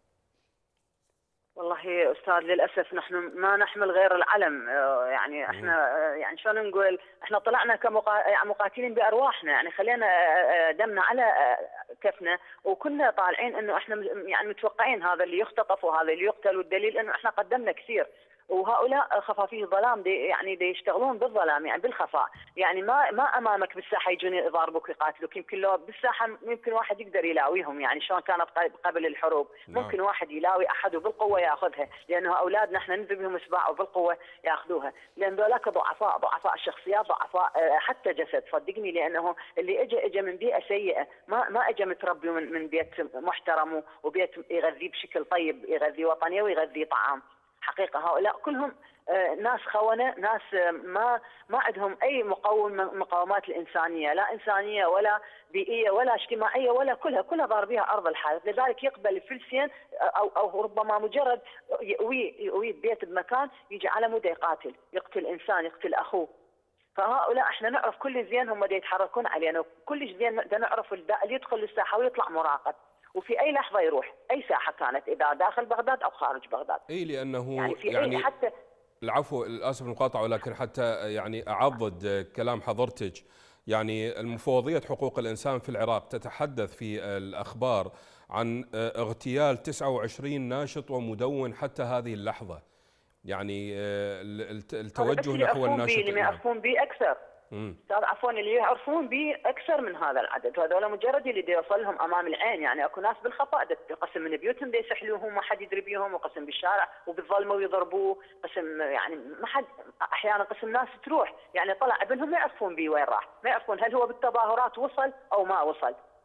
S4: والله استاذ للاسف نحن ما نحمل غير العلم، يعني احنا يعني شلون نقول، احنا طلعنا كمقاتلين بارواحنا، يعني خلينا دمنا على كفنا، وكنا طالعين انه احنا يعني متوقعين هذا اللي يختطف وهذا اللي يقتل، والدليل انه احنا قدمنا كثير، وهؤلاء خفافيش ظلام دي يعني دي يشتغلون بالظلام يعني بالخفاء، يعني ما ما امامك بالساحه يجون يضاربوك ويقاتلوك، يمكن لو بالساحه يمكن واحد يقدر يلاويهم، يعني شلون كانت قبل الحروب، ممكن واحد يلاوي احد وبالقوه ياخذها، لانه اولادنا احنا نذبح بهم اسباع وبالقوه ياخذوها، لان ذولاك ضعفاء، ضعفاء الشخصيات، ضعفاء حتى جسد، صدقني، لانه اللي اجى اجى من بيئه سيئه، ما ما اجى متربي من من بيت محترم وبيت يغذيه بشكل طيب، يغذي وطنيه ويغذي طعام. حقيقة هؤلاء كلهم ناس خونة، ناس ما ما عندهم أي مقوم من مقاومات الإنسانية، لا إنسانية ولا بيئية ولا اجتماعية ولا كلها كلها ضار بها أرض الحائط، لذلك يقبل الفلسين أو أو ربما مجرد يؤوي يؤوي بيت بمكان يجي على مود يقاتل، يقتل إنسان، يقتل أخوه. فهؤلاء احنا نعرف كل زين هم دا يتحركون علينا، كل زين دا نعرف اللي يدخل للساحة ويطلع مراقب، وفي أي لحظة يروح أي ساحة كانت، إذا داخل بغداد أو خارج بغداد.
S1: أي لأنه يعني, في يعني أي حتى العفو الآسف المقاطعة، ولكن حتى يعني أعضد كلام حضرتك، يعني المفوضية حقوق الإنسان في العراق تتحدث في الأخبار عن اغتيال تسعة وعشرين ناشط ومدون حتى هذه اللحظة، يعني التوجه نحو الناشط
S4: اللي ما يعرفون به أكثر. استاذ عفوا، اللي يعرفون به اكثر من هذا العدد، وهذول مجرد اللي يوصل لهم امام العين، يعني اكو ناس بالخفاء قسم من بيوتهم دي يسحلوهم، ما حد يدري بيهم، وقسم بالشارع وبالظلمه ويضربوه، قسم يعني ما حد، احيانا قسم ناس تروح يعني طلع ابنهم ما يعرفون به وين راح، ما يعرفون هل هو بالتظاهرات وصل او ما وصل،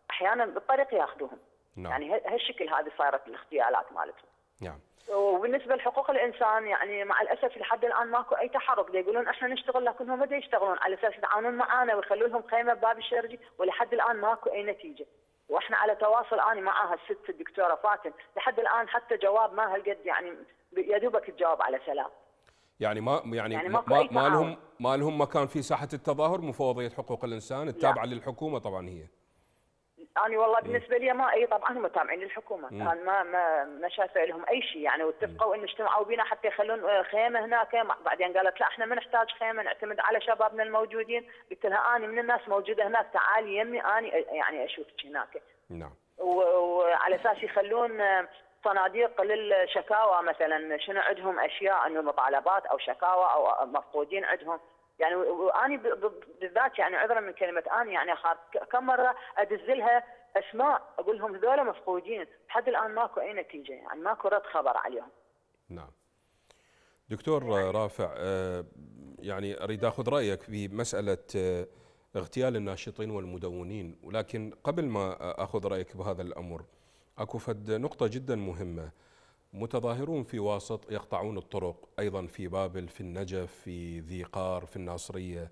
S4: احيانا بالطريق ياخذوهم.
S1: نعم.
S4: يعني هالشكل هذه صارت الاغتيالات مالتهم.
S1: نعم.
S4: وبالنسبه لحقوق الانسان يعني مع الاسف لحد الان ماكو اي تحرك، يقولون احنا نشتغل لكن هم ما يشتغلون على اساس يتعاونون معانا ويخلوا لهم خيمه بباب الشرجي، ولحد الان ماكو اي نتيجه. واحنا على تواصل انا معاها الست الدكتوره فاتن، لحد الان حتى جواب ما هالقد يعني يا دوبك تجاوب على سلام.
S1: يعني ما يعني,
S4: يعني
S1: ما, ما لهم ما لهم مكان في ساحه التظاهر مفوضيه حقوق الانسان التابعه للحكومه طبعا هي.
S4: أنا والله بالنسبة لي ما أي طبعا هم تابعين للحكومة، أنا ما ما ما شايفة لهم أي شيء يعني، واتفقوا إن اجتمعوا بينا حتى يخلون خيمة هناك، بعدين قالت لا إحنا ما نحتاج خيمة نعتمد على شبابنا الموجودين، قلت لها أنا من الناس موجودة هناك تعالي يمي أنا يعني أشوفك هناك.
S1: نعم.
S4: وعلى أساس يخلون صناديق للشكاوى مثلا، شنو عندهم أشياء إنه مطالبات أو شكاوى أو مفقودين عندهم. يعني واني بالذات يعني عذرا من كلمه اني يعني كم مره ادز لها اسماء اقول لهم هذول مفقودين، لحد الان ماكو اي نتيجه، يعني ماكو رد خبر عليهم.
S1: نعم. دكتور رافع، يعني اريد اخذ رايك في مساله اغتيال الناشطين والمدونين، ولكن قبل ما اخذ رايك بهذا الامر اكو فد نقطه جدا مهمه. متظاهرون في واسط يقطعون الطرق، أيضا في بابل، في النجف، في ذي قار، في الناصرية،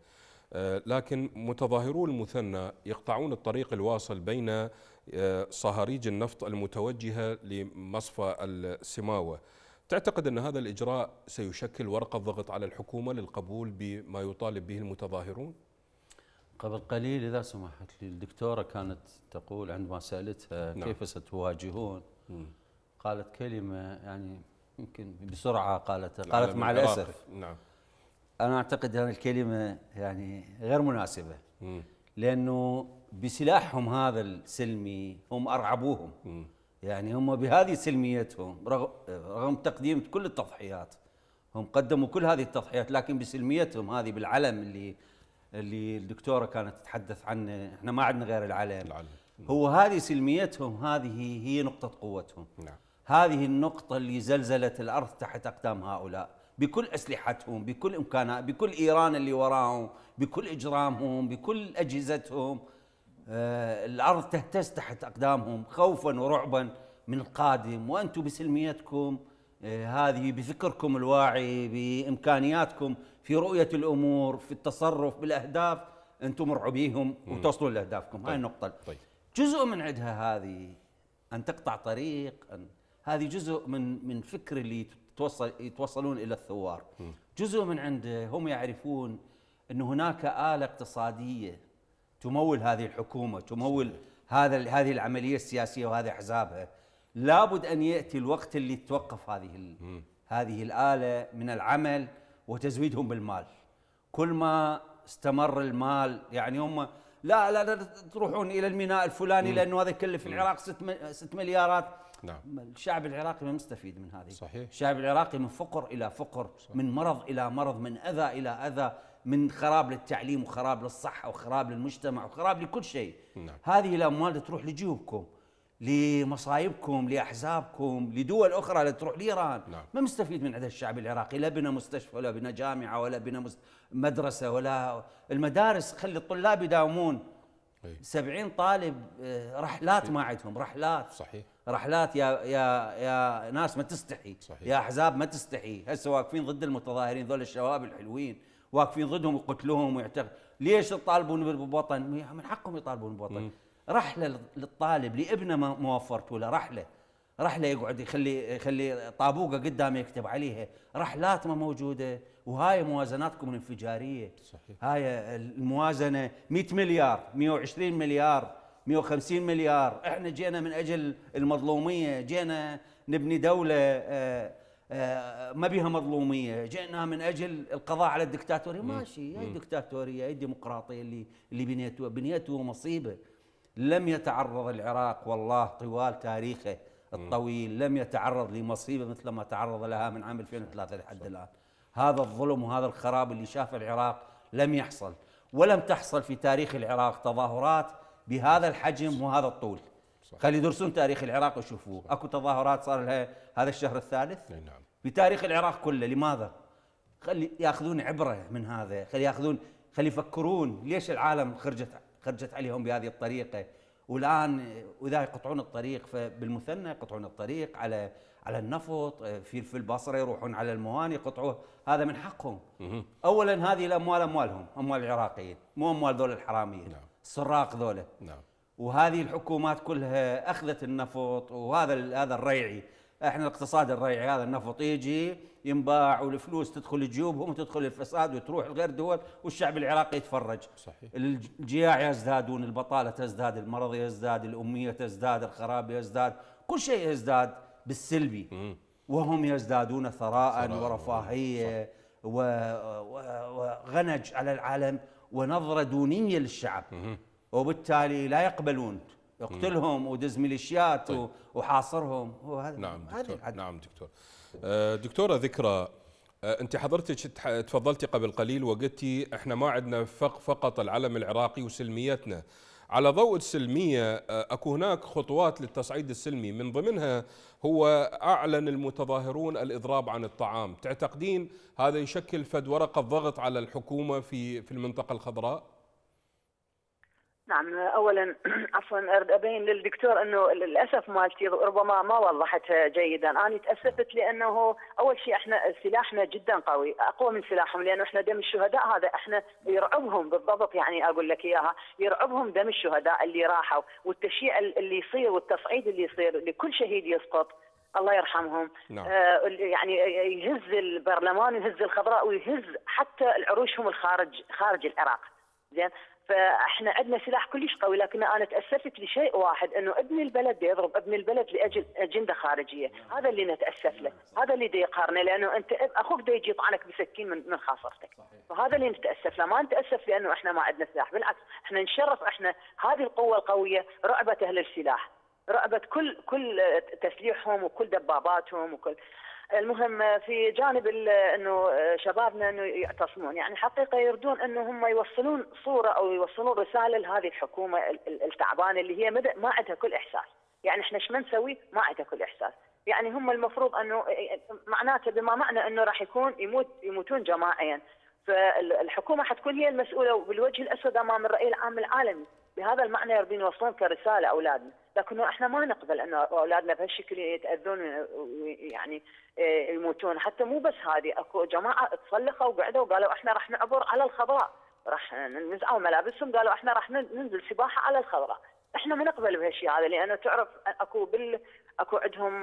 S1: لكن متظاهرو المثنى يقطعون الطريق الواصل بين صهاريج النفط المتوجهة لمصفى السماوة. تعتقد أن هذا الإجراء سيشكل ورقة ضغط على الحكومة للقبول بما يطالب به المتظاهرون؟
S2: قبل قليل إذا سمحت لي الدكتورة كانت تقول عندما سألتها نعم. كيف ستواجهون؟ م. قالت كلمة يعني يمكن بسرعة قالتها، قالت مع الأسف.
S1: نعم.
S2: أنا أعتقد هذه الكلمة يعني غير مناسبة، م. لأنه بسلاحهم هذا السلمي هم أرعبوهم. م. يعني هم بهذه سلميتهم رغم تقديم كل التضحيات، هم قدموا كل هذه التضحيات، لكن بسلميتهم هذه بالعلم اللي اللي الدكتورة كانت تتحدث عنه، احنا ما عندنا غير العلم. العلم. هو هذه سلميتهم، هذه هي نقطة قوتهم. نعم. هذه النقطة اللي زلزلت الأرض تحت أقدام هؤلاء بكل أسلحتهم، بكل إمكانات، بكل إيران اللي وراهم، بكل إجرامهم، بكل أجهزتهم. آه الأرض تهتز تحت أقدامهم خوفا ورعبا من القادم، وأنتم بسلميتكم آه هذه، بفكركم الواعي، بإمكانياتكم في رؤية الأمور، في التصرف بالأهداف، أنتم مرعوبيهم وتصلون لأهدافكم. طيب. هاي النقطة. طيب. جزء من عندها هذه أن تقطع طريق، أن هذه جزء من من فكر اللي يتوصل يتوصلون الى الثوار. م. جزء من عنده هم يعرفون أن هناك آلة اقتصادية تمول هذه الحكومة، تمول هذا هذه العملية السياسية وهذه أحزابها. لابد أن يأتي الوقت اللي تتوقف هذه هذه الآلة من العمل وتزويدهم بالمال. كل ما استمر المال يعني هم لا لا, لا تروحون إلى الميناء الفلاني لأنه هذا يكلف العراق ست مليارات. نعم. الشعب العراقي ما مستفيد من هذه. صحيح. الشعب العراقي من فقر إلى فقر، صحيح. من مرض إلى مرض، من أذى إلى أذى، من خراب للتعليم وخراب للصحة وخراب للمجتمع وخراب لكل شيء. نعم. هذه الأموال تروح لجيوبكم، لمصايبكم، لأحزابكم، لدول أخرى اللي تروح لإيران. نعم. ما مستفيد من هذا الشعب العراقي، لا بنا مستشفى ولا بنا جامعة ولا بنا مدرسة ولا المدارس. خلي الطلاب يداومون. سبعين طالب رحلات ما عندهم، رحلات. صحيح. رحلات يا يا يا ناس ما تستحي. صحيح. يا احزاب ما تستحي. هسه واقفين ضد المتظاهرين ذول الشباب الحلوين، واقفين ضدهم ويقتلوهم ويعتقل. ليش يطالبون بوطن؟ من حقهم يطالبون بوطن. رحله للطالب لابنه ما وفرتوا له رحله، رحله يقعد يخلي يخلي طابوقه قدامه يكتب عليها، رحلات ما موجوده. وهاي موازناتكم الانفجاريه. صحيح. هاي الموازنه مئة مليار، مئة وعشرين مليار، مئة وخمسين مليار. احنا جينا من اجل المظلوميه، جينا نبني دوله آآ آآ ما بها مظلوميه، جينا من اجل القضاء على الدكتاتوريه. ماشي، هاي الدكتاتوريه، هاي الديمقراطيه اللي اللي بنيتوها بنيتوها مصيبه. لم يتعرض العراق والله طوال تاريخه الطويل لم يتعرض لمصيبه مثل ما تعرض لها من عام ألفين وثلاثة لحد الان. هذا الظلم وهذا الخراب اللي شافه العراق لم يحصل، ولم تحصل في تاريخ العراق تظاهرات بهذا الحجم وهذا الطول. خلي يدرسون تاريخ العراق ويشوفوه. اكو تظاهرات صار لها هذا الشهر الثالث. نعم. في تاريخ العراق كله. لماذا؟ خلي ياخذون عبره من هذا، خلي ياخذون، خلي يفكرون ليش العالم خرجت خرجت عليهم بهذه الطريقه، والان واذا يقطعون الطريق فبالمثنى يقطعون الطريق على على النفط، في في البصره يروحون على المواني يقطعوه، هذا من حقهم. اولا هذه الاموال اموالهم، اموال العراقيين، مو اموال ذول الحراميين. نعم. السراق ذولا. نعم. وهذه الحكومات كلها اخذت النفط، وهذا هذا الريعي، احنا الاقتصاد الريعي، هذا النفط يجي ينباع والفلوس تدخل جيوبهم وتدخل الفساد وتروح لغير دول، والشعب العراقي يتفرج. صحيح. الجياع يزدادون، البطاله تزداد، المرض يزداد، الاميه تزداد، الخراب يزداد، كل شيء يزداد بالسلبي. م. وهم يزدادون ثراء ورفاهيه وغنج على العالم ونظره دونيه للشعب. م. وبالتالي لا يقبلون، يقتلهم ودز ميليشيات. طيب. وحاصرهم. وهذا
S1: نعم دكتور. نعم دكتور. دكتورة ذكرى، انت حضرتك تفضلتي قبل قليل وقلتي احنا ما عندنا فقط العلم العراقي وسلميتنا. على ضوء السلميه اكو هناك خطوات للتصعيد السلمي، من ضمنها هو اعلن المتظاهرون الاضراب عن الطعام، تعتقدين هذا يشكل فد ورقه ضغط على الحكومه في في المنطقه الخضراء؟
S4: نعم، اولا عفوا اريد ابين للدكتور انه للاسف مالتي ربما ما وضحتها جيدا. انا تاسفت لانه اول شيء احنا سلاحنا جدا قوي، اقوى من سلاحهم، لانه احنا دم الشهداء هذا احنا يرعبهم بالضبط، يعني اقول لك اياها، يرعبهم دم الشهداء اللي راحوا، والتشييع اللي يصير والتصعيد اللي يصير لكل شهيد يسقط الله يرحمهم. نعم. آه يعني يهز البرلمان ويهز الخضراء ويهز حتى العروشهم الخارج خارج العراق. زين، فاحنا عندنا سلاح كلش قوي، لكن انا تاسفت لشيء واحد، انه ابن البلد يضرب ابن البلد لاجل اجنده خارجيه، هذا اللي نتاسف له، هذا اللي دا يقهرنا، لانه انت اخوك دا يجي يطعنك بسكين من من خاصرتك، فهذا اللي نتاسف له، ما نتاسف لانه احنا ما عندنا سلاح، بالعكس احنا نشرف، احنا هذه القوه القويه رعبت اهل السلاح، رعبت كل كل تسليحهم وكل دباباتهم وكل. المهم في جانب انه شبابنا انه يعتصمون، يعني حقيقه يردون انه هم يوصلون صوره او يوصلون رساله لهذه الحكومه التعبانه اللي هي ما عندها كل احساس، يعني احنا ايش ما نسوي ما عندها كل احساس، يعني هم المفروض انه معناته بما معنى انه راح يكون يموت يموتون جماعيا، فالحكومه حتكون هي المسؤوله بالوجه الاسود امام الراي العام العالمي، بهذا المعنى يريدون يوصلون كرساله اولادنا، لكن احنا ما نقبل ان اولادنا بهالشكل يتاذون يعني يموتون، حتى مو بس هذه، اكو جماعه تصلخوا وقعدوا وقالوا احنا راح نعبر على الخضراء، راح نزعوا ملابسهم، قالوا احنا راح ننزل سباحه على الخضراء، احنا ما نقبل بهالشيء هذا، لانه تعرف اكو بال اكو عندهم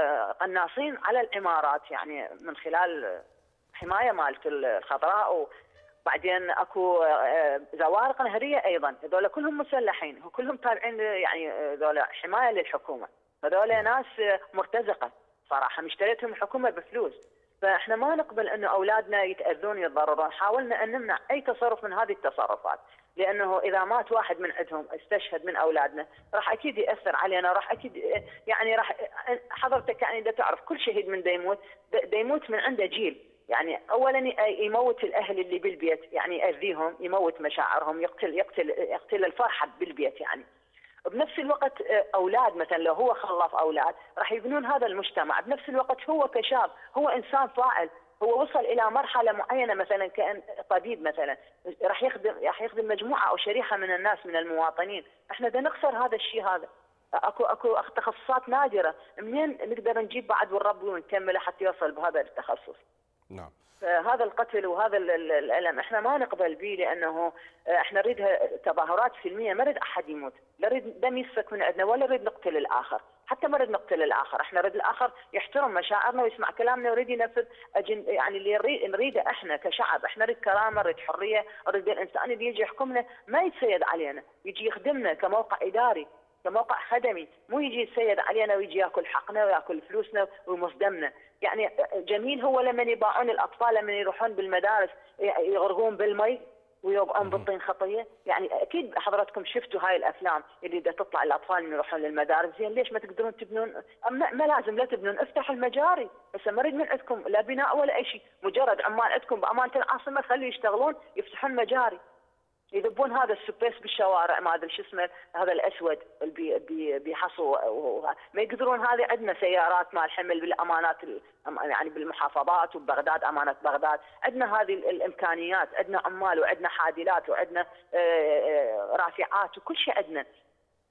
S4: قناصين على العمارات، يعني من خلال حمايه مالت الخضراء، وبعدين اكو زوارق نهريه ايضا، هذول كلهم مسلحين وكلهم تابعين، يعني هذول حمايه للحكومه، هذول ناس مرتزقه صراحه مشتريتهم الحكومه بفلوس، فاحنا ما نقبل انه اولادنا يتاذون يتضررون، حاولنا ان نمنع اي تصرف من هذه التصرفات، لانه اذا مات واحد من عندهم استشهد من اولادنا راح اكيد ياثر علينا، راح اكيد يعني راح حضرتك يعني دا تعرف كل شهيد من دا يموت دا يموت من عنده جيل، يعني اولا يموت الاهل اللي بالبيت، يعني ياذيهم، يموت مشاعرهم، يقتل يقتل يقتل الفرحه بالبيت، يعني بنفس الوقت اولاد مثلا لو هو خلف اولاد راح يبنون هذا المجتمع، بنفس الوقت هو كشاب هو انسان فاعل، هو وصل الى مرحله معينه مثلا كان طبيب مثلا راح يخدم راح يخدم مجموعه او شريحه من الناس من المواطنين، احنا بدنا نخسر هذا الشيء هذا، اكو اكو تخصصات نادره، منين نقدر نجيب بعد ونربي ونكمله حتى يوصل بهذا التخصص؟ نعم. فهذا القتل وهذا الألم احنا ما نقبل به، لانه احنا نريد تظاهرات سلميه، ما نريد احد يموت، لا نريد دم يسفك من عندنا ولا نريد نقتل الاخر، حتى ما نريد نقتل الاخر، احنا نريد الاخر يحترم مشاعرنا ويسمع كلامنا ويريد ينفذ أجن يعني اللي نريده احنا كشعب، احنا نريد كرامه، نريد حريه، نريد الانسان اللي يجي يحكمنا ما يتسيد علينا، يجي يخدمنا كموقع اداري كموقع خدمي، مو يجي يتسيد علينا ويجي ياكل حقنا وياكل فلوسنا ويمص دمنا. يعني جميل هو لما يباعون الاطفال لما يروحون بالمدارس يغرقون بالمي ويوقعون بالطين خطيه، يعني اكيد حضراتكم شفتوا هاي الافلام اللي دا تطلع الاطفال اللي يروحون للمدارس، زين ليش ما تقدرون تبنون؟ ما لازم لا تبنون، افتحوا المجاري، بس ما نريد من عندكم لا بناء ولا اي شيء، مجرد عمال عندكم بامانه العاصمه خلوا يشتغلون يفتحون مجاري، يذبون هذا السبيس بالشوارع ما ادري شو اسمه هذا الاسود اللي بي بيحصوا، ما يقدرون، هذه عندنا سيارات مال حمل بالامانات يعني بالمحافظات وبغداد امانات بغداد، عندنا هذه الامكانيات، عندنا عمال وعندنا حادلات وعندنا رافعات وكل شيء عندنا،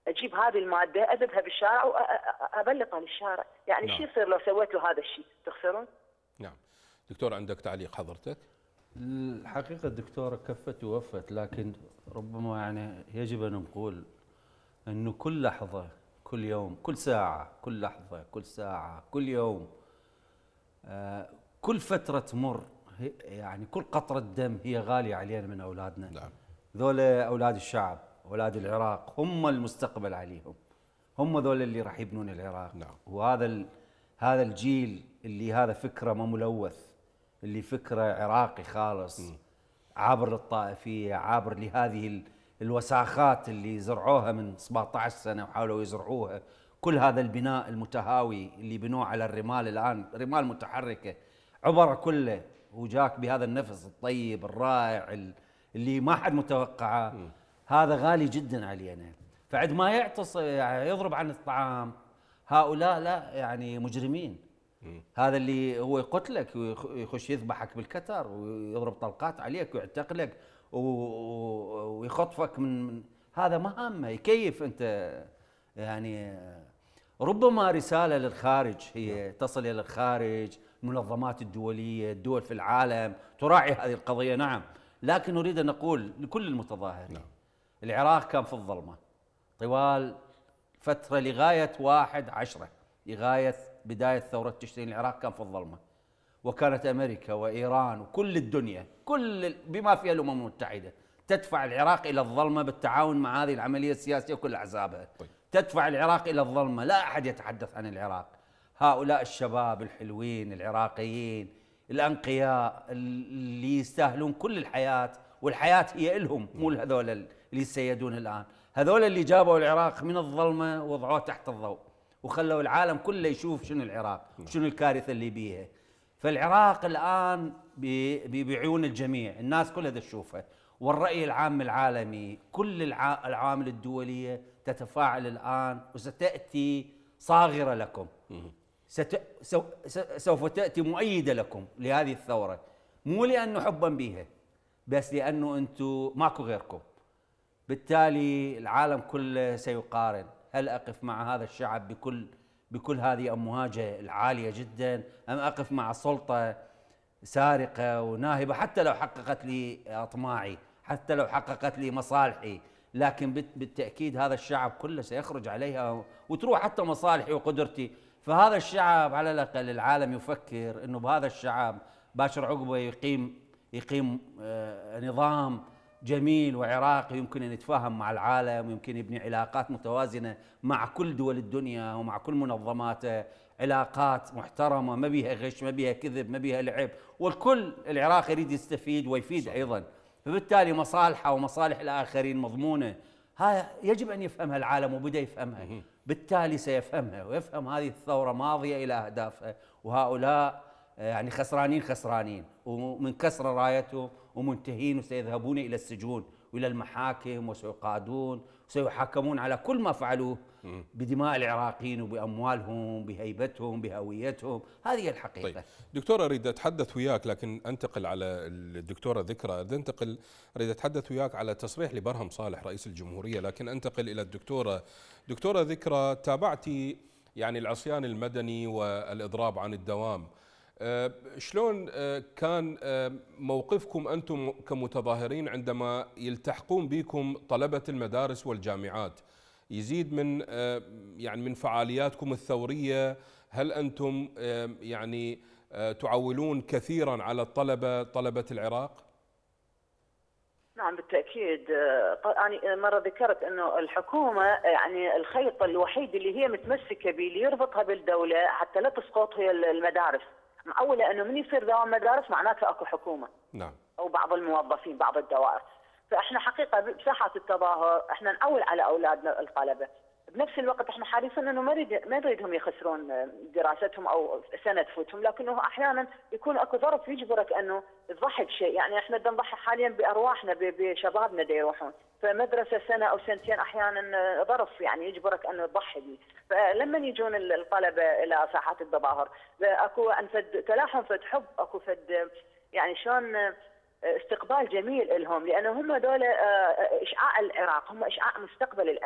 S4: اجيب هذه الماده اذبها بالشارع وابلطها للشارع، يعني نعم. شو يصير لو سويت له هذا الشيء؟ تخسرون؟
S1: نعم. دكتور عندك تعليق حضرتك؟
S2: الحقيقه الدكتوره كفت ووفت، لكن ربما يعني يجب ان نقول انه كل لحظه، كل يوم، كل ساعه، كل لحظه، كل ساعه، كل يوم، آه كل فتره تمر، يعني كل قطره دم هي غاليه علينا من اولادنا.
S1: نعم.
S2: ذولا اولاد الشعب، اولاد العراق، هم المستقبل عليهم، هم ذولا اللي راح يبنون العراق.
S1: نعم.
S2: وهذا ال... هذا الجيل اللي هذا فكره ما ملوث، اللي فكره عراقي خالص، م. عابر للطائفيه، عابر لهذه الوساخات اللي زرعوها من سبعة عشر سنه وحاولوا يزرعوها، كل هذا البناء المتهاوي اللي بنوه على الرمال الان، رمال متحركه، عبره كله، وجاك بهذا النفس الطيب الرائع اللي ما حد متوقعه. م. هذا غالي جدا علينا. فعد ما يعتص يعني يضرب عن الطعام، هؤلاء لا يعني مجرمين. م. هذا اللي هو يقتلك ويخش يذبحك بالكتر ويضرب طلقات عليك ويعتقلك ويخطفك من هذا ما همه، يكيف انت يعني. ربما رساله للخارج هي تصل الى الخارج، المنظمات الدوليه، الدول في العالم تراعي هذه القضيه، نعم، لكن نريد ان نقول لكل المتظاهرين نعم. العراق كان في الظلمه طوال فتره لغايه واحد عشرة، لغايه بدايه ثوره تشرين، العراق كان في الظلمه، وكانت امريكا وايران وكل الدنيا كل بما فيها الامم المتحده تدفع العراق الى الظلمه بالتعاون مع هذه العمليه السياسيه وكل احزابها. طيب. تدفع العراق الى الظلمه، لا احد يتحدث عن العراق. هؤلاء الشباب الحلوين العراقيين الانقياء اللي يستاهلون كل الحياه، والحياه هي لهم مو هذول اللي يسيدون الان، هذول اللي جابوا العراق من الظلمه وضعوه تحت الضوء وخلوا العالم كله يشوف شنو العراق، شنو الكارثه اللي بيها. فالعراق الان بعيون الجميع، الناس كلها تشوفه، والراي العام العالمي، كل العوامل الدوليه تتفاعل الان وستاتي صاغره لكم، ست... سوف تاتي مؤيده لكم لهذه الثوره، مو لانه حبا بها بس لانه انتم ماكو غيركم. بالتالي العالم كله سيقارن، هل اقف مع هذا الشعب بكل بكل هذه امواجه العاليه جدا، ام اقف مع سلطه سارقه وناهبه حتى لو حققت لي اطماعي، حتى لو حققت لي مصالحي، لكن بالتاكيد هذا الشعب كله سيخرج عليها وتروح حتى مصالحي وقدرتي. فهذا الشعب على الاقل العالم يفكر انه بهذا الشعب باشر عقبه يقيم يقيم آه نظام جميل وعراقي يمكن ان يتفاهم مع العالم، ويمكن يبني علاقات متوازنه مع كل دول الدنيا ومع كل منظماته، علاقات محترمه ما بيها غش، ما بيها كذب، ما بيها لعب، والكل العراق يريد يستفيد ويفيد ايضا. فبالتالي مصالحه ومصالح الاخرين مضمونه، هاي يجب ان يفهمها العالم وبدا يفهمها، بالتالي سيفهمها ويفهم هذه الثوره ماضيه الى اهدافها، وهؤلاء يعني خسرانين خسرانين ومن كسر رايتهم ومنتهين وسيذهبون الى السجون والى المحاكم وسيقادون وسيحاكمون على كل ما فعلوه بدماء العراقيين وباموالهم بهيبتهم بهويتهم، هذه الحقيقه.
S1: طيب دكتور اريد اتحدث وياك، لكن انتقل على الدكتوره ذكرى، انتقل اريد اتحدث وياك على تصريح لبرهم صالح رئيس الجمهوريه، لكن انتقل الى الدكتوره دكتوره ذكرى. تابعتي يعني العصيان المدني والاضراب عن الدوام، أه شلون أه كان أه موقفكم أنتم كمتظاهرين عندما يلتحقون بكم طلبة المدارس والجامعات؟ يزيد من أه يعني من فعالياتكم الثورية، هل أنتم أه يعني أه تعولون كثيرا على الطلبة طلبة العراق؟
S4: نعم بالتأكيد. أنا مرة ذكرت أنه الحكومة يعني الخيط الوحيد اللي هي متمسكة به اللي يربطها بالدولة حتى لا تسقط هي المدارس. معولة انه من يصير دوام مدارس معناته اكو حكومه.
S1: نعم.
S4: او بعض الموظفين بعض الدوائر. فاحنا حقيقه بساحات التظاهر احنا نعول على اولادنا الطلبه، بنفس الوقت احنا حريصين انه ما نريد ما نريدهم يخسرون دراستهم او سنه تفوتهم، لكنه احيانا يكون اكو ظرف يجبرك انه تضحي بشيء، يعني احنا بدنا نضحي حاليا بارواحنا بشبابنا دا يروحون، فمدرسه سنه او سنتين احيانا ظرف يعني يجبرك انه تضحي به، فلما يجون الطلبه الى ساحات التظاهر اكو انفد تلاحم فد حب، اكو فد يعني شلون استقبال جميل لهم، لانه هم هذول اشعاع العراق، هم اشعاع مستقبل العراق،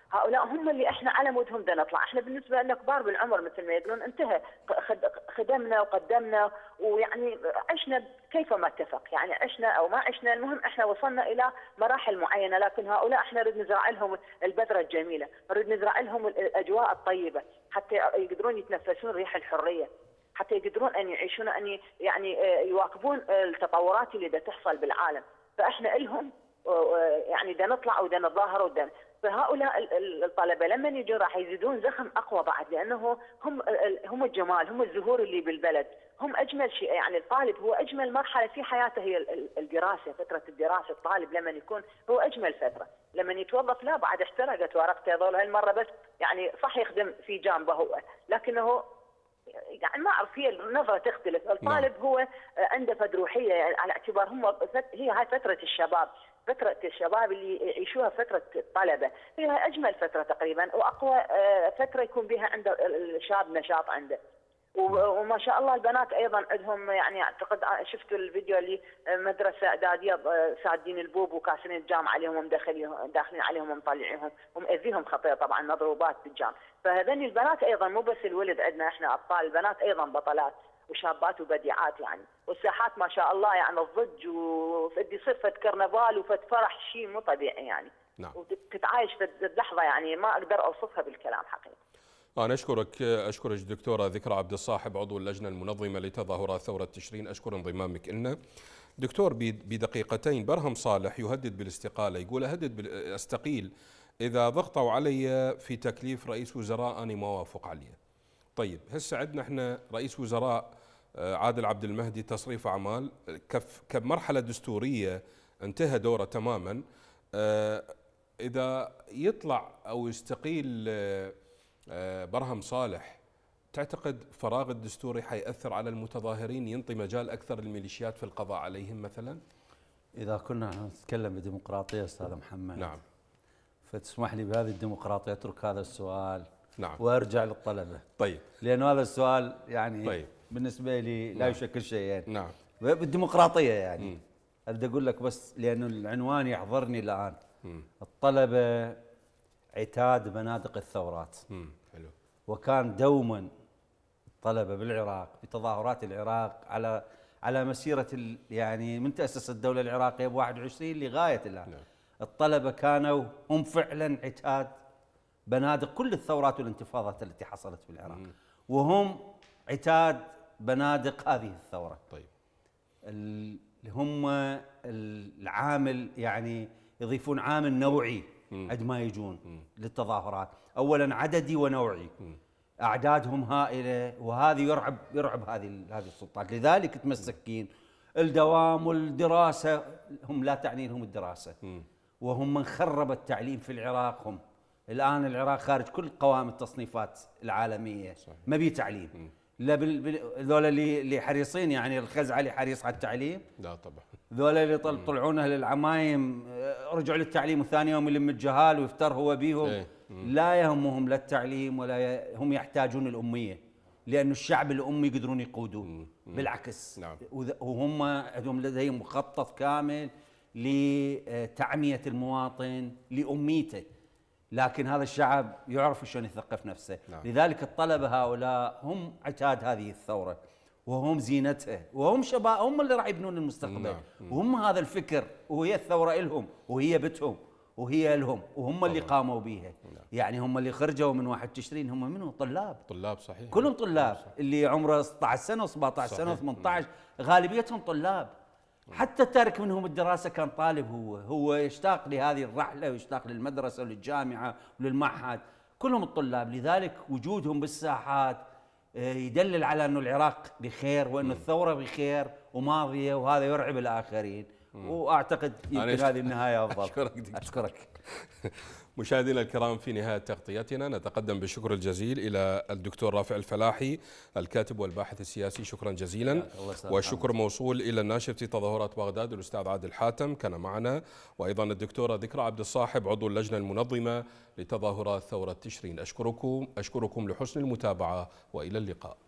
S4: هؤلاء هم اللي احنا على مودهم بدنا نطلع. احنا بالنسبه لنا كبار بالعمر مثل ما يقولون انتهى، خدمنا وقدمنا ويعني عشنا كيفما اتفق، يعني عشنا او ما عشنا، المهم احنا وصلنا الى مراحل معينه. لكن هؤلاء احنا نريد نزرع لهم البذره الجميله، نريد نزرع لهم الاجواء الطيبه حتى يقدرون يتنفسون ريح الحريه، حتى يقدرون ان يعيشون، ان يعني يواكبون التطورات اللي دا تحصل بالعالم. فاحنا لهم يعني دا نطلع ودا نتظاهر ودا. فهؤلاء الطلبه لما يجون راح يزيدون زخم اقوى بعد، لانه هم هم الجمال، هم الزهور اللي بالبلد، هم اجمل شيء. يعني الطالب هو اجمل مرحله في حياته هي الدراسه، فتره الدراسه. الطالب لما يكون هو اجمل فتره، لما يتوظف لا بعد احترقت ورقته ظل هالمره بس يعني صح يخدم في جانبه هو، لكنه يعني ما اعرف هي النظره تختلف. الطالب نعم. هو عنده فد روحيه، يعني على اعتبار هم هي هاي فتره الشباب، فتره الشباب اللي يعيشوها فتره الطلبه، هي اجمل فتره تقريبا واقوى فتره يكون بها عند الشاب نشاط عنده. وما شاء الله البنات ايضا عندهم، يعني اعتقد شفت الفيديو اللي مدرسه اعداديه سادين البوب وكاسرين الجام عليهم ومدخلين داخلين عليهم ومطلعيهم ومأذيهم خطير طبعا مضروبات بالجام. فهذني البنات ايضا مو بس الولد، عندنا احنا اطفال البنات ايضا بطلات وشابات وبديعات يعني. والساحات ما شاء الله يعني الضج وفدي يصير فد كرنفال وفد فرح شيء مو طبيعي يعني. نعم. وتتعايش في اللحظه يعني ما اقدر اوصفها بالكلام حقيقي.
S1: أنا أشكرك أشكرك دكتورة ذكرى عبد الصاحب عضو اللجنة المنظمة لتظاهرات ثورة تشرين، أشكر انضمامك لنا. دكتور بدقيقتين، برهم صالح يهدد بالاستقالة، يقول أهدد أستقيل إذا ضغطوا علي في تكليف رئيس وزراء أنا ما وافق عليه. طيب هسه عندنا احنا رئيس وزراء عادل عبد المهدي تصريف أعمال كمرحلة دستورية انتهى دوره تماما، إذا يطلع أو يستقيل برهم صالح تعتقد فراغ الدستوري حيأثر على المتظاهرين، ينطي مجال أكثر للميليشيات في القضاء عليهم مثلا؟
S2: إذا كنا نتكلم بديمقراطية أستاذ محمد،
S1: نعم،
S2: فتسمح لي بهذه الديمقراطية أترك هذا السؤال
S1: نعم
S2: وأرجع للطلبة.
S1: طيب،
S2: لأنه هذا السؤال يعني
S1: طيب.
S2: بالنسبة لي لا نعم. يشكل شيء يعني.
S1: نعم.
S2: بالديمقراطية يعني أبدأ أقول لك بس لأنه العنوان يحضرني الآن. م. الطلبة عتاد بنادق الثورات. م. حلو. وكان دوما الطلبة بالعراق في تظاهرات العراق على على مسيرة يعني من تأسس الدولة العراقية ب واحد وعشرين لغاية الآن. نعم. الطلبة كانوا هم فعلا عتاد بنادق كل الثورات والانتفاضات التي حصلت في العراق. م. وهم عتاد بنادق هذه الثورة.
S1: طيب.
S2: اللي هم العامل يعني يضيفون عامل نوعي عندما يجون م. للتظاهرات، اولا عددي ونوعي. م. اعدادهم هائله وهذه يرعب يرعب هذه هذه السلطات، لذلك تمسكين الدوام والدراسه، هم لا تعني لهم الدراسه. م. وهم من خرب التعليم في العراق. هم الان العراق خارج كل قوائم التصنيفات العالميه. صحيح. ما بي تعليم. م. لا ذولا اللي اللي حريصين يعني الخزعه اللي حريص على التعليم،
S1: لا طبعا.
S2: ذولا اللي طلعونه للعمايم رجعوا للتعليم وثاني يوم يلم الجهال ويفتر هو بيهم. ايه. لا يهمهم لا التعليم ولا ي... هم يحتاجون الاميه، لانه الشعب الامي يقدرون يقودوه. بالعكس. نعم. وهم عندهم لديهم مخطط كامل لتعميه المواطن لاميته، لكن هذا الشعب يعرف شلون يثقف نفسه. نعم. لذلك الطلبه هؤلاء هم عتاد هذه الثوره وهم زينتها وهم شباب، هم اللي راح يبنون المستقبل. نعم. وهم هذا الفكر وهي الثوره لهم وهي بتهم وهي لهم وهم اللي قاموا بيها. نعم. يعني هم اللي خرجوا من واحد تشرين هم منهم طلاب
S1: طلاب صحيح،
S2: كلهم طلاب. صحيح. اللي عمره ستة عشر سنه وسبعة عشر سنه وثمانية عشر غالبيتهم طلاب. حتى تارك منهم الدراسة كان طالب، هو هو يشتاق لهذه الرحلة ويشتاق للمدرسة وللجامعة وللمعهد، كلهم الطلاب. لذلك وجودهم بالساحات يدلل على أنه العراق بخير وأن الثورة بخير وماضية، وهذا يرعب الآخرين. وأعتقد يمكن هذه النهاية أفضل.
S1: أشكرك.
S2: أشكرك.
S1: مشاهدينا الكرام، في نهاية تغطيتنا نتقدم بالشكر الجزيل إلى الدكتور رافع الفلاحي الكاتب والباحث السياسي، شكرا جزيلا. والشكر موصول إلى الناشر في تظاهرات بغداد الأستاذ عادل حاتم كان معنا، وأيضا الدكتورة ذكرى عبد الصاحب عضو اللجنة المنظمة لتظاهرات ثورة تشرين. أشكركم أشكركم لحسن المتابعة وإلى اللقاء.